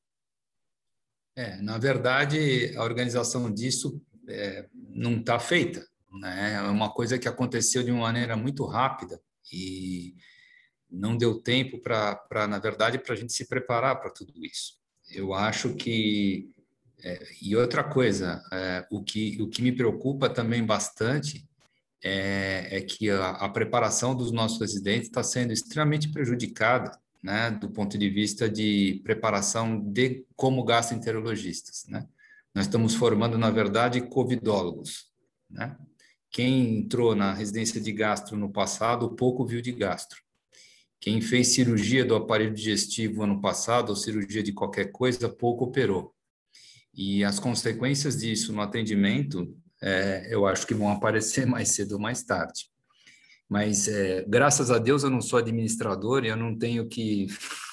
É, na verdade, a organização disso é, não está feita, né? É uma coisa que aconteceu de uma maneira muito rápida e não deu tempo para, na verdade, para a gente se preparar para tudo isso. Eu acho que... É, e outra coisa, é, o, que, o que me preocupa também bastante é, é que a, a preparação dos nossos residentes está sendo extremamente prejudicada, né, do ponto de vista de preparação de como gastroenterologistas, né? Nós estamos formando, na verdade, covidólogos, né? Quem entrou na residência de gastro no passado, pouco viu de gastro. Quem fez cirurgia do aparelho digestivo ano passado, ou cirurgia de qualquer coisa, pouco operou. E as consequências disso no atendimento, é, eu acho que vão aparecer mais cedo ou mais tarde. Mas, é, graças a Deus, eu não sou administrador e eu não tenho que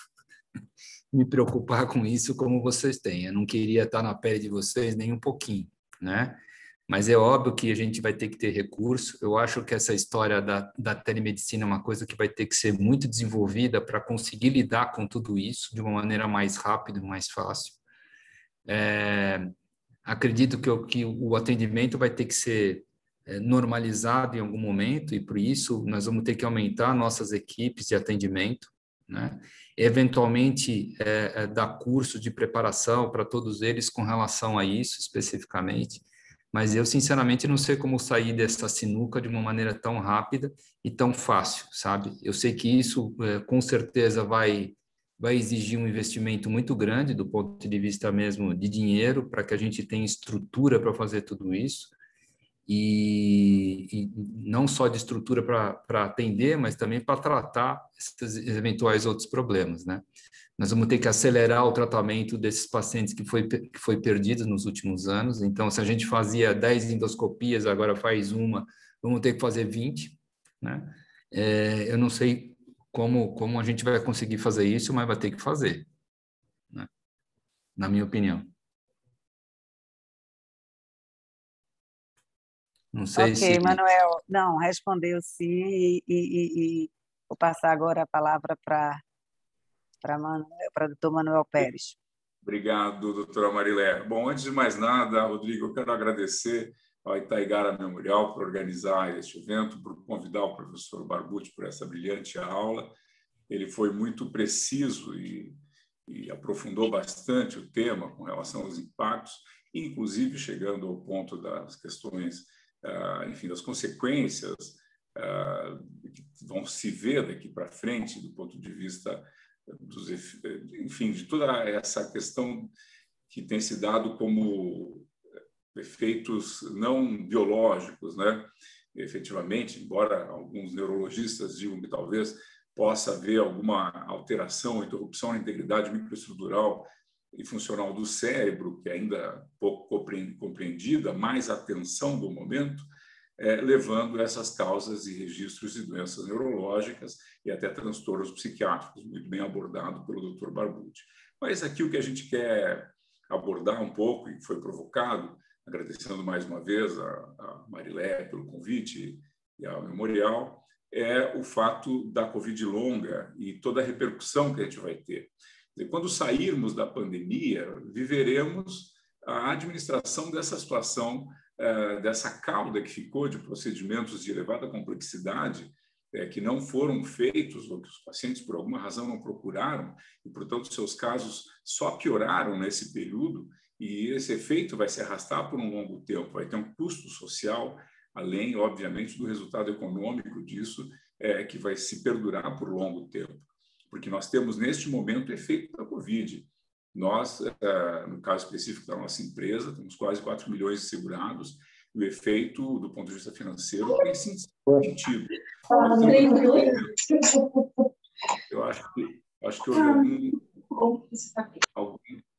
me preocupar com isso como vocês têm. Eu não queria estar na pele de vocês nem um pouquinho, né? Mas é óbvio que a gente vai ter que ter recurso. Eu acho que essa história da, da telemedicina é uma coisa que vai ter que ser muito desenvolvida para conseguir lidar com tudo isso de uma maneira mais rápida e mais fácil. É, acredito que o, que o atendimento vai ter que ser é, normalizado em algum momento e, por isso, nós vamos ter que aumentar nossas equipes de atendimento, né? Eventualmente, é, é, dar curso de preparação para todos eles com relação a isso, especificamente. Mas eu, sinceramente, não sei como sair dessa sinuca de uma maneira tão rápida e tão fácil, sabe? Eu sei que isso, é, com certeza, vai... vai exigir um investimento muito grande do ponto de vista mesmo de dinheiro, para que a gente tenha estrutura para fazer tudo isso, e, e não só de estrutura para atender, mas também para tratar esses eventuais outros problemas, né? Nós vamos ter que acelerar o tratamento desses pacientes que foi, que foi perdido nos últimos anos. Então, se a gente fazia dez endoscopias, agora faz uma, vamos ter que fazer vinte, né? É, eu não sei Como, como a gente vai conseguir fazer isso, mas vai ter que fazer, né? Na minha opinião. Não sei ok, se... Ok, Manuel, não, respondeu sim, e, e, e vou passar agora a palavra para o doutor Manuel Pérez. Obrigado, doutora Marilé. Bom, antes de mais nada, Rodrigo, eu quero agradecer ao Itaigara Memorial por organizar este evento, por convidar o professor Barbucci por essa brilhante aula. Ele foi muito preciso e, e aprofundou bastante o tema com relação aos impactos, inclusive chegando ao ponto das questões, enfim, das consequências que vão se ver daqui para frente, do ponto de vista dos, enfim, de toda essa questão que tem se dado como efeitos não biológicos, né? efetivamente, embora alguns neurologistas digam que talvez possa haver alguma alteração, interrupção na integridade microestrutural e funcional do cérebro, que é ainda pouco compreendida, mais atenção do momento, é, levando essas causas e registros de doenças neurológicas e até transtornos psiquiátricos, muito bem abordado pelo doutor Barbucci. Mas aqui o que a gente quer abordar um pouco, e foi provocado, agradecendo mais uma vez a, a Marilé pelo convite e ao Memorial, é o fato da Covid longa e toda a repercussão que a gente vai ter. Quando sairmos da pandemia, viveremos a administração dessa situação, dessa cauda que ficou de procedimentos de elevada complexidade, que não foram feitos ou que os pacientes, por alguma razão, não procuraram e, portanto, seus casos só pioraram nesse período, e esse efeito vai se arrastar por um longo tempo, vai ter um custo social, além, obviamente, do resultado econômico disso, é, que vai se perdurar por longo tempo. Porque nós temos, neste momento, o efeito da Covid. Nós, no caso específico da nossa empresa, temos quase quatro milhões de segurados, e o efeito, do ponto de vista financeiro, tem sentido. Eu acho que, acho que houve algum, algum,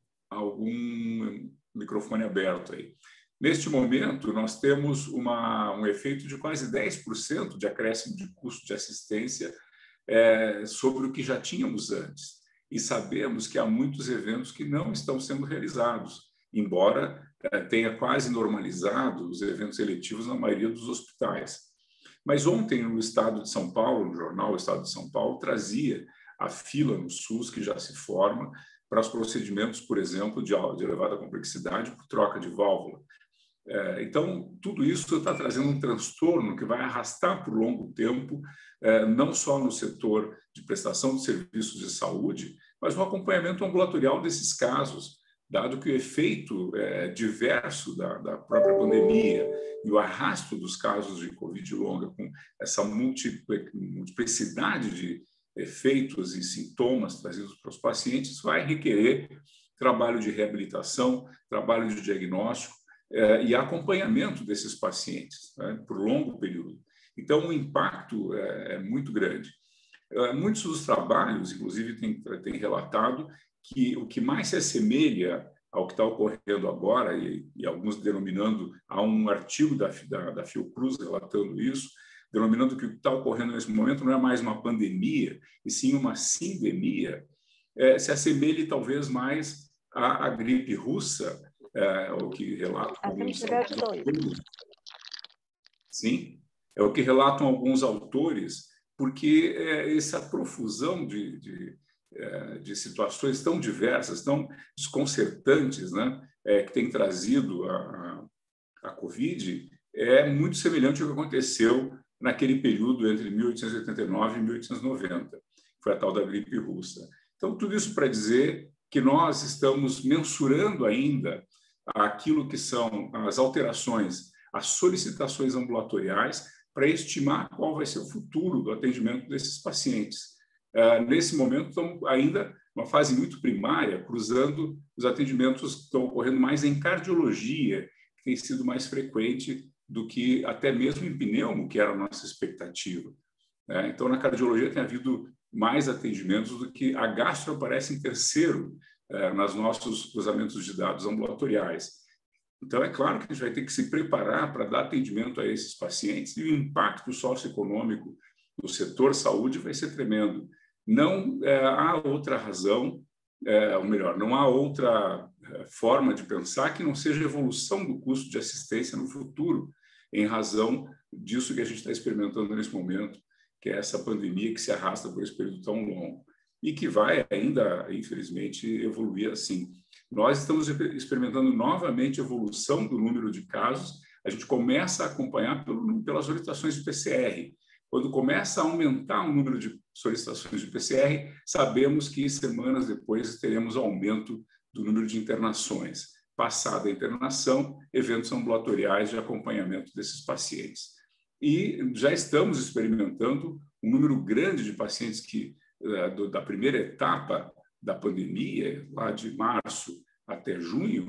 algum microfone aberto aí. Neste momento, nós temos uma, um efeito de quase dez por cento de acréscimo de custo de assistência é, sobre o que já tínhamos antes. E sabemos que há muitos eventos que não estão sendo realizados, embora é, tenha quase normalizado os eventos eletivos na maioria dos hospitais. Mas ontem, no estado de São Paulo, no jornal O Estado de São Paulo, trazia a fila no SUS que já se forma para os procedimentos, por exemplo, de, de elevada complexidade por troca de válvula. É, então, tudo isso está trazendo um transtorno que vai arrastar por longo tempo, é, não só no setor de prestação de serviços de saúde, mas no acompanhamento ambulatorial desses casos, dado que o efeito é, diverso da, da própria pandemia e o arrasto dos casos de Covid longa, com essa multiplicidade de efeitos e sintomas trazidos para os pacientes, vai requerer trabalho de reabilitação, trabalho de diagnóstico, É, e acompanhamento desses pacientes, né, por longo período. Então, o impacto é, é muito grande. É, muitos dos trabalhos, inclusive, têm, têm relatado que o que mais se assemelha ao que está ocorrendo agora, e, e alguns denominando, há um artigo da, da, da Fiocruz relatando isso, denominando que o que está ocorrendo nesse momento não é mais uma pandemia, e sim uma sindemia, é, se assemelhe talvez mais à, à gripe russa, É, o que relatam alguns autores. Sim, é o que relatam alguns autores, porque é, essa profusão de, de, de situações tão diversas, tão desconcertantes, né, é, que tem trazido a, a, a Covid, é muito semelhante ao que aconteceu naquele período entre mil oitocentos e oitenta e nove e mil oitocentos e noventa, foi a tal da gripe russa. Então, tudo isso para dizer que nós estamos mensurando ainda aquilo que são as alterações, as solicitações ambulatoriais, para estimar qual vai ser o futuro do atendimento desses pacientes. Nesse momento, estamos ainda numa fase muito primária, cruzando os atendimentos que estão ocorrendo mais em cardiologia, que tem sido mais frequente do que até mesmo em pneumo, que era a nossa expectativa. Então, na cardiologia tem havido mais atendimentos do que a gastro aparece em terceiro, nos nossos cruzamentos de dados ambulatoriais. Então, é claro que a gente vai ter que se preparar para dar atendimento a esses pacientes, e o impacto socioeconômico do setor saúde vai ser tremendo. Não é, há outra razão, é, ou melhor, não há outra é, forma de pensar que não seja a evolução do custo de assistência no futuro, em razão disso que a gente está experimentando nesse momento, que é essa pandemia que se arrasta por esse período tão longo, e que vai ainda, infelizmente, evoluir assim. Nós estamos experimentando novamente a evolução do número de casos, a gente começa a acompanhar pelo, pelas solicitações de P C R. Quando começa a aumentar o número de solicitações de P C R, sabemos que semanas depois teremos aumento do número de internações. Passada a internação, eventos ambulatoriais de acompanhamento desses pacientes. E já estamos experimentando um número grande de pacientes que da primeira etapa da pandemia, lá de março até junho,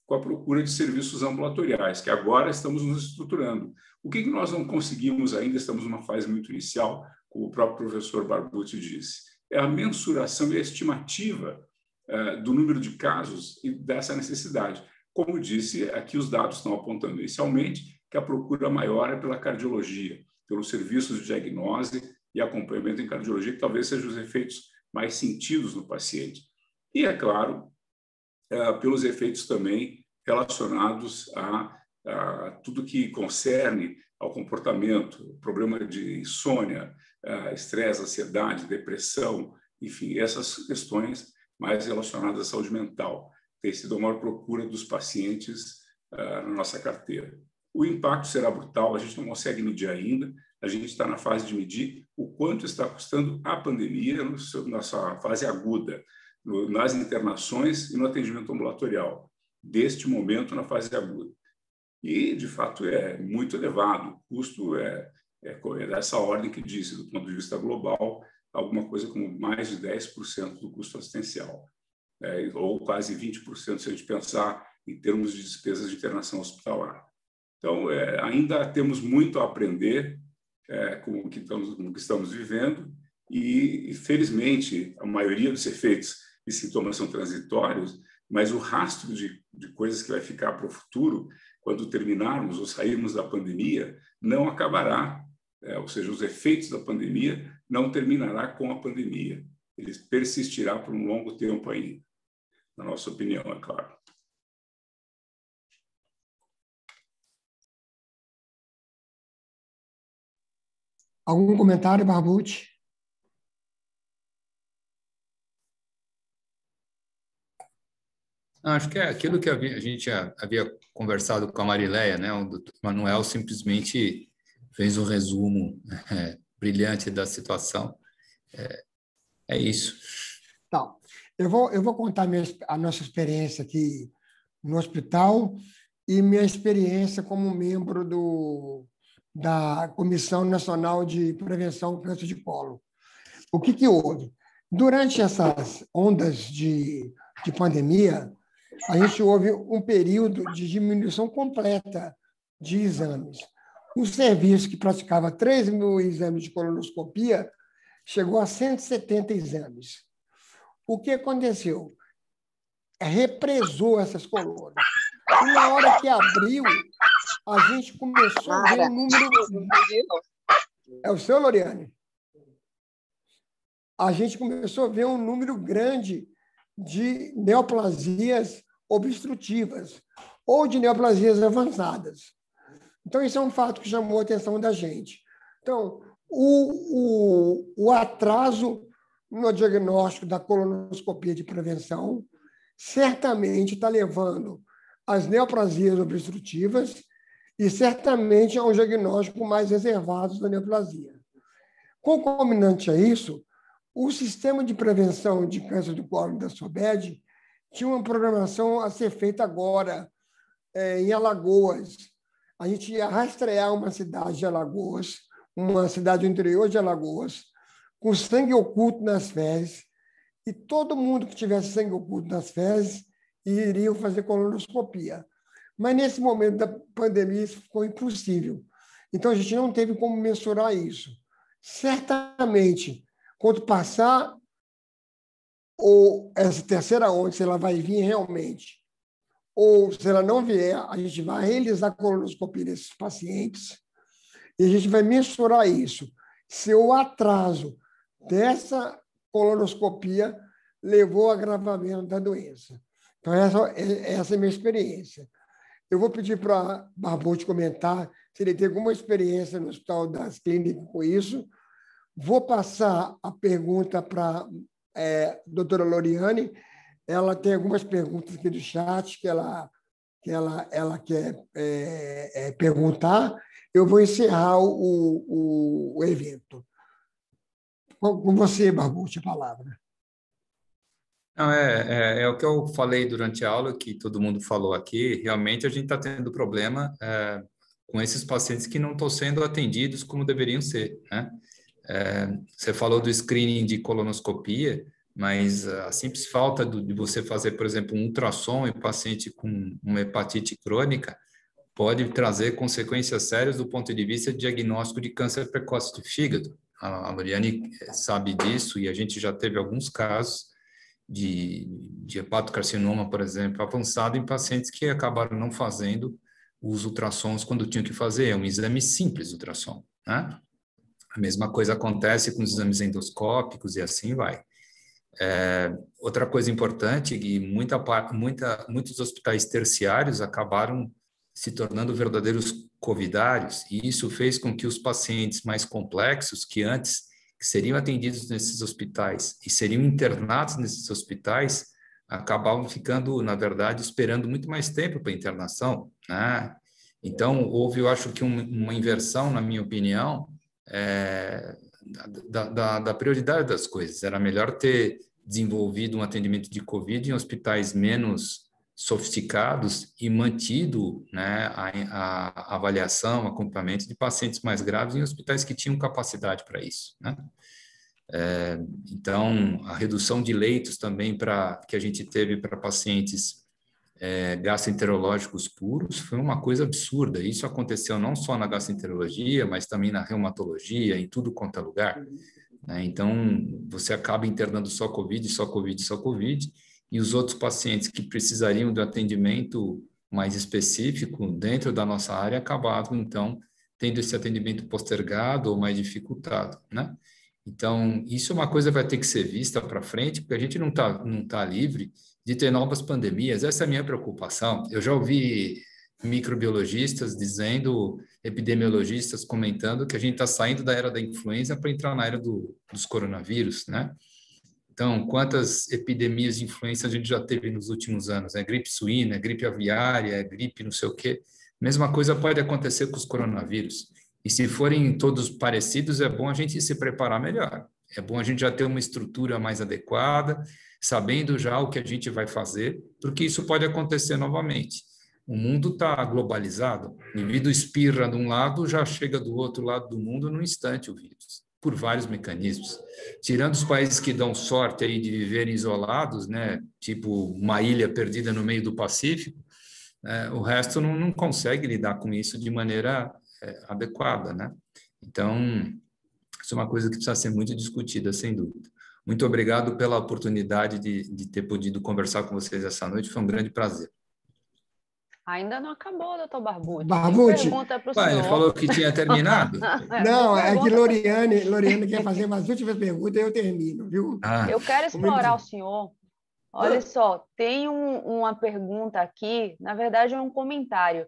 com a procura de serviços ambulatoriais, que agora estamos nos estruturando. O que, que nós não conseguimos ainda, estamos numa fase muito inicial, como o próprio professor Barbucci disse, é a mensuração e a estimativa uh, do número de casos e dessa necessidade. Como disse, aqui os dados estão apontando inicialmente que a procura maior é pela cardiologia, pelos serviços de diagnose e acompanhamento em cardiologia, que talvez sejam os efeitos mais sentidos no paciente. E, é claro, uh, pelos efeitos também relacionados a, a tudo que concerne ao comportamento, problema de insônia, uh, estresse, ansiedade, depressão, enfim, essas questões mais relacionadas à saúde mental. Tem sido a maior procura dos pacientes uh, na nossa carteira. O impacto será brutal, a gente não consegue medir ainda, a gente está na fase de medir o quanto está custando a pandemia na nossa fase aguda, no, nas internações e no atendimento ambulatorial, deste momento na fase aguda. E, de fato, é muito elevado, o custo é, é, é dessa ordem que disse, do ponto de vista global, alguma coisa como mais de dez por cento do custo assistencial, é, ou quase vinte por cento se a gente pensar em termos de despesas de internação hospitalar. Então, é, ainda temos muito a aprender é, com, o que estamos, com o que estamos vivendo e, felizmente, a maioria dos efeitos e sintomas são transitórios, mas o rastro de, de coisas que vai ficar para o futuro, quando terminarmos ou sairmos da pandemia, não acabará, é, ou seja, os efeitos da pandemia não terminará com a pandemia. Ele persistirá por um longo tempo ainda, na nossa opinião, é claro. Algum comentário, Barbucci? Acho que é aquilo que a gente havia conversado com a Marileia, né? O doutor Manuel simplesmente fez um resumo é, brilhante da situação. É, é isso. Então, eu vou, eu vou contar minha, a nossa experiência aqui no hospital e minha experiência como membro do, da Comissão Nacional de Prevenção do Câncer de Colo. O que, que houve? Durante essas ondas de, de pandemia, a gente houve um período de diminuição completa de exames. Um serviço que praticava três mil exames de colonoscopia chegou a cento e setenta exames. O que aconteceu? Represou essas colunas. E na hora que abriu, a gente começou a ver um número... É o seu, Loriane? A gente começou a ver um número grande de neoplasias obstrutivas ou de neoplasias avançadas. Então, isso é um fato que chamou a atenção da gente. Então, o, o, o atraso no diagnóstico da colonoscopia de prevenção certamente está levando às neoplasias obstrutivas e certamente a um diagnóstico mais reservado da neoplasia. Concomitante a isso, o sistema de prevenção de câncer do colo da SOBED tinha uma programação a ser feita agora, é, em Alagoas. A gente ia rastrear uma cidade de Alagoas, uma cidade do interior de Alagoas, com sangue oculto nas fezes, e todo mundo que tivesse sangue oculto nas fezes iria fazer colonoscopia. Mas, nesse momento da pandemia, isso ficou impossível. Então, a gente não teve como mensurar isso. Certamente, quando passar ou essa terceira onda, se ela vai vir realmente, ou se ela não vier, a gente vai realizar a colonoscopia desses pacientes e a gente vai mensurar isso. Se o atraso dessa colonoscopia levou ao agravamento da doença. Então, essa, essa é a minha experiência. Eu vou pedir para a Barbucci comentar se ele tem alguma experiência no Hospital das Clínicas com isso. Vou passar a pergunta para a é, doutora Loriane. Ela tem algumas perguntas aqui do chat que ela, que ela, ela quer é, é, perguntar. Eu vou encerrar o, o, o evento. Com, com você, Barbucci, a palavra. Não, é, é, é o que eu falei durante a aula, que todo mundo falou aqui. Realmente, a gente está tendo problema é, com esses pacientes que não estão sendo atendidos como deveriam ser, né? É, você falou do screening de colonoscopia, mas a simples falta do, de você fazer, por exemplo, um ultrassom em paciente com uma hepatite crônica pode trazer consequências sérias do ponto de vista de diagnóstico de câncer precoce do fígado. A, a Loriane sabe disso e a gente já teve alguns casos de, de hepatocarcinoma, por exemplo, avançado em pacientes que acabaram não fazendo os ultrassons quando tinham que fazer. É um exame simples, ultrassom, né? A mesma coisa acontece com os exames endoscópicos e assim vai. É, outra coisa importante é que muita, muita, muitos hospitais terciários acabaram se tornando verdadeiros covidários, e isso fez com que os pacientes mais complexos, que antes que seriam atendidos nesses hospitais e seriam internados nesses hospitais, acabavam ficando, na verdade, esperando muito mais tempo para a internação, né? Então, houve, eu acho que um, uma inversão, na minha opinião, é, da, da, da prioridade das coisas. Era melhor ter desenvolvido um atendimento de Covid em hospitais menos sofisticados e mantido, né, a, a avaliação, acompanhamento de pacientes mais graves em hospitais que tinham capacidade para isso, né? É, então, a redução de leitos também para que a gente teve para pacientes é, gastroenterológicos puros foi uma coisa absurda. Isso aconteceu não só na gastroenterologia, mas também na reumatologia, em tudo quanto é lugar, né? Então, você acaba internando só Covid, só Covid, só Covid, e os outros pacientes que precisariam de atendimento mais específico dentro da nossa área acabavam, então, tendo esse atendimento postergado ou mais dificultado, né? Então, isso é uma coisa que vai ter que ser vista para frente, porque a gente não está não tá livre de ter novas pandemias. Essa é a minha preocupação. Eu já ouvi microbiologistas dizendo, epidemiologistas comentando que a gente está saindo da era da influenza para entrar na era do, dos coronavírus, né? Então, quantas epidemias de influenza a gente já teve nos últimos anos? É gripe suína, é gripe aviária, é gripe não sei o quê. Mesma coisa pode acontecer com os coronavírus. E se forem todos parecidos, é bom a gente se preparar melhor. É bom a gente já ter uma estrutura mais adequada, sabendo já o que a gente vai fazer, porque isso pode acontecer novamente. O mundo está globalizado. O indivíduo espirra de um lado, já chega do outro lado do mundo num instante o vírus, por vários mecanismos. Tirando os países que dão sorte aí de viverem isolados, né, tipo uma ilha perdida no meio do Pacífico, é, o resto não, não consegue lidar com isso de maneira é, adequada, né? Então, isso é uma coisa que precisa ser muito discutida, sem dúvida. Muito obrigado pela oportunidade de, de ter podido conversar com vocês essa noite, foi um grande prazer. Ainda não acabou, doutor Barbucci. Barbucci. Pergunta para o senhor. Ele falou que tinha terminado? Não, é que Loriane, Loriane quer fazer umas últimas perguntas e eu termino, viu? Ah. Eu quero explorar o senhor. Olha só, tem um, uma pergunta aqui, na verdade é um comentário,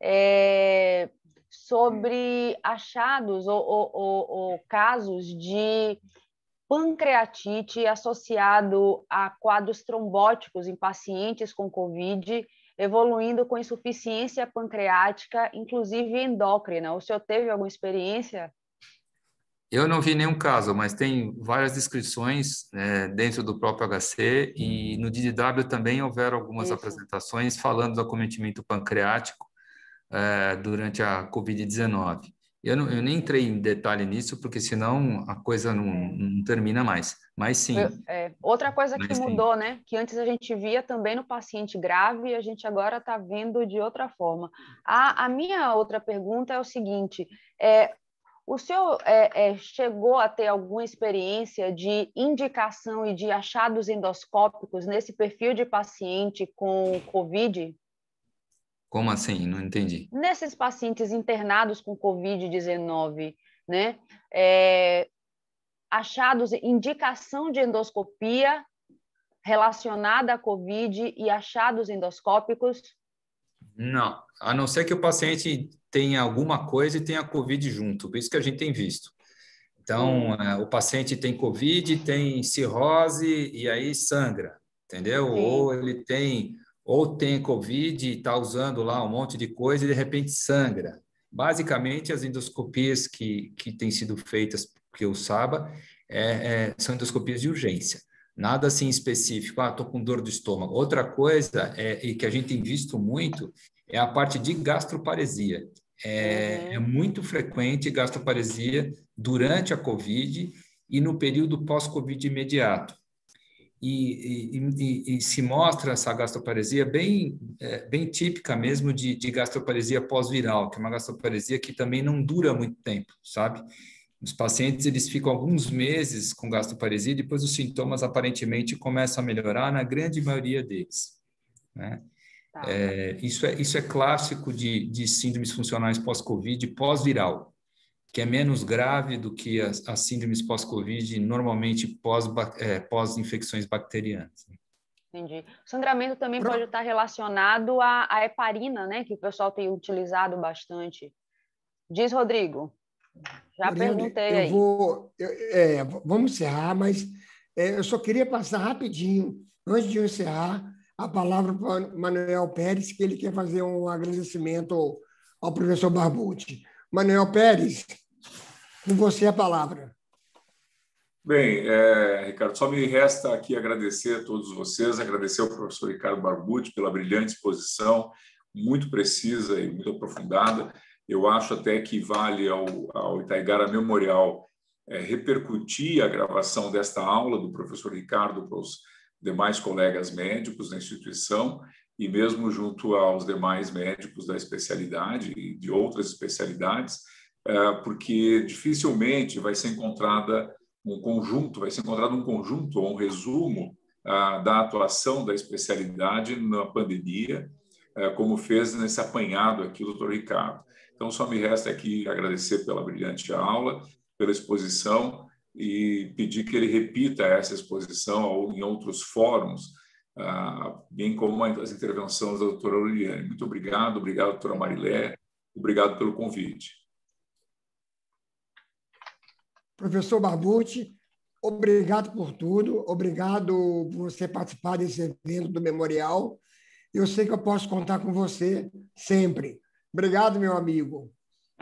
é, sobre achados ou, ou, ou, ou casos de pancreatite associado a quadros trombóticos em pacientes com Covid, evoluindo com insuficiência pancreática, inclusive endócrina. O senhor teve alguma experiência? Eu não vi nenhum caso, mas tem várias descrições é, dentro do próprio H C e no D D W também houveram algumas Isso. apresentações falando do acometimento pancreático é, durante a Covid dezenove. Eu, não, eu nem entrei em detalhe nisso, porque senão a coisa não, não termina mais. Mas sim. É, outra coisa que Mas, mudou, sim. né? Que antes a gente via também no paciente grave e a gente agora está vendo de outra forma. A, a minha outra pergunta é o seguinte: é, o senhor é, é, chegou a ter alguma experiência de indicação e de achados endoscópicos nesse perfil de paciente com Covid? Como assim? Não entendi. Nesses pacientes internados com Covid dezenove, né? É, achados, indicação de endoscopia relacionada à Covid e achados endoscópicos? Não, a não ser que o paciente tenha alguma coisa e tenha Covid junto, isso que a gente tem visto. Então, é, o paciente tem Covid, tem cirrose e aí sangra, entendeu? Sim. Ou ele tem... ou tem Covid e está usando lá um monte de coisa e, de repente, sangra. Basicamente, as endoscopias que, que têm sido feitas, que eu saiba, é, é, são endoscopias de urgência. Nada assim específico, ah, estou com dor do estômago. Outra coisa, é, e que a gente tem visto muito, é a parte de gastroparesia. É, uhum. é muito frequente gastroparesia durante a Covid e no período pós-Covid imediato. e, e, e, e se mostra essa gastroparesia bem, é, bem típica mesmo de, de gastroparesia pós-viral, que é uma gastroparesia que também não dura muito tempo, sabe? Os pacientes eles ficam alguns meses com gastroparesia e depois os sintomas aparentemente começam a melhorar na grande maioria deles, né? Tá. É, isso, é, isso é clássico de, de síndromes funcionais pós-Covid, pós-viral, que é menos grave do que as, as síndromes pós-Covid, normalmente pós, é, pós-infecções bacterianas. Entendi. O sangramento também pode estar relacionado à, à heparina, né, que o pessoal tem utilizado bastante. Diz, Rodrigo. Já Mariana, perguntei eu aí. Vou, eu, é, vamos encerrar, mas é, eu só queria passar rapidinho, antes de eu encerrar, a palavra para o Manuel Pérez, que ele quer fazer um agradecimento ao, ao professor Barbucci. Manuel Pérez, com você a palavra. Bem, é, Ricardo, só me resta aqui agradecer a todos vocês, agradecer ao professor Ricardo Barbucci pela brilhante exposição, muito precisa e muito aprofundada. Eu acho até que vale ao, ao Itaigara Memorial é, repercutir a gravação desta aula do professor Ricardo para os demais colegas médicos da instituição e mesmo junto aos demais médicos da especialidade e de outras especialidades, porque dificilmente vai ser encontrada um conjunto, vai ser encontrado um conjunto ou um resumo da atuação da especialidade na pandemia, como fez nesse apanhado aqui o doutor Ricardo. Então, só me resta aqui agradecer pela brilhante aula, pela exposição, e pedir que ele repita essa exposição ou em outros fóruns, bem como as intervenções da doutora Aureliane. Muito obrigado, obrigado, doutora Marilé, obrigado pelo convite. Professor Barbucci, obrigado por tudo, obrigado por você participar desse evento do Memorial. Eu sei que eu posso contar com você sempre. Obrigado, meu amigo.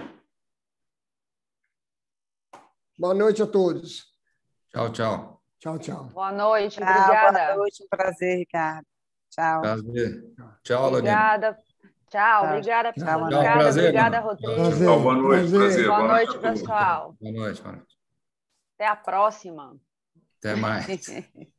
Boa noite a todos. Tchau, tchau. Tchau, tchau. Boa noite, Tchau, obrigada. Boa noite, um prazer, Ricardo. Tchau. Prazer. Tchau, Lorena. Obrigada. Tchau, obrigada, professor Ricardo. Prazer, obrigada, mano. Rodrigo. Prazer, Boa noite, prazer. prazer. Boa Boa noite, noite a todos. pessoal. Boa noite, boa noite. Até a próxima. Até mais.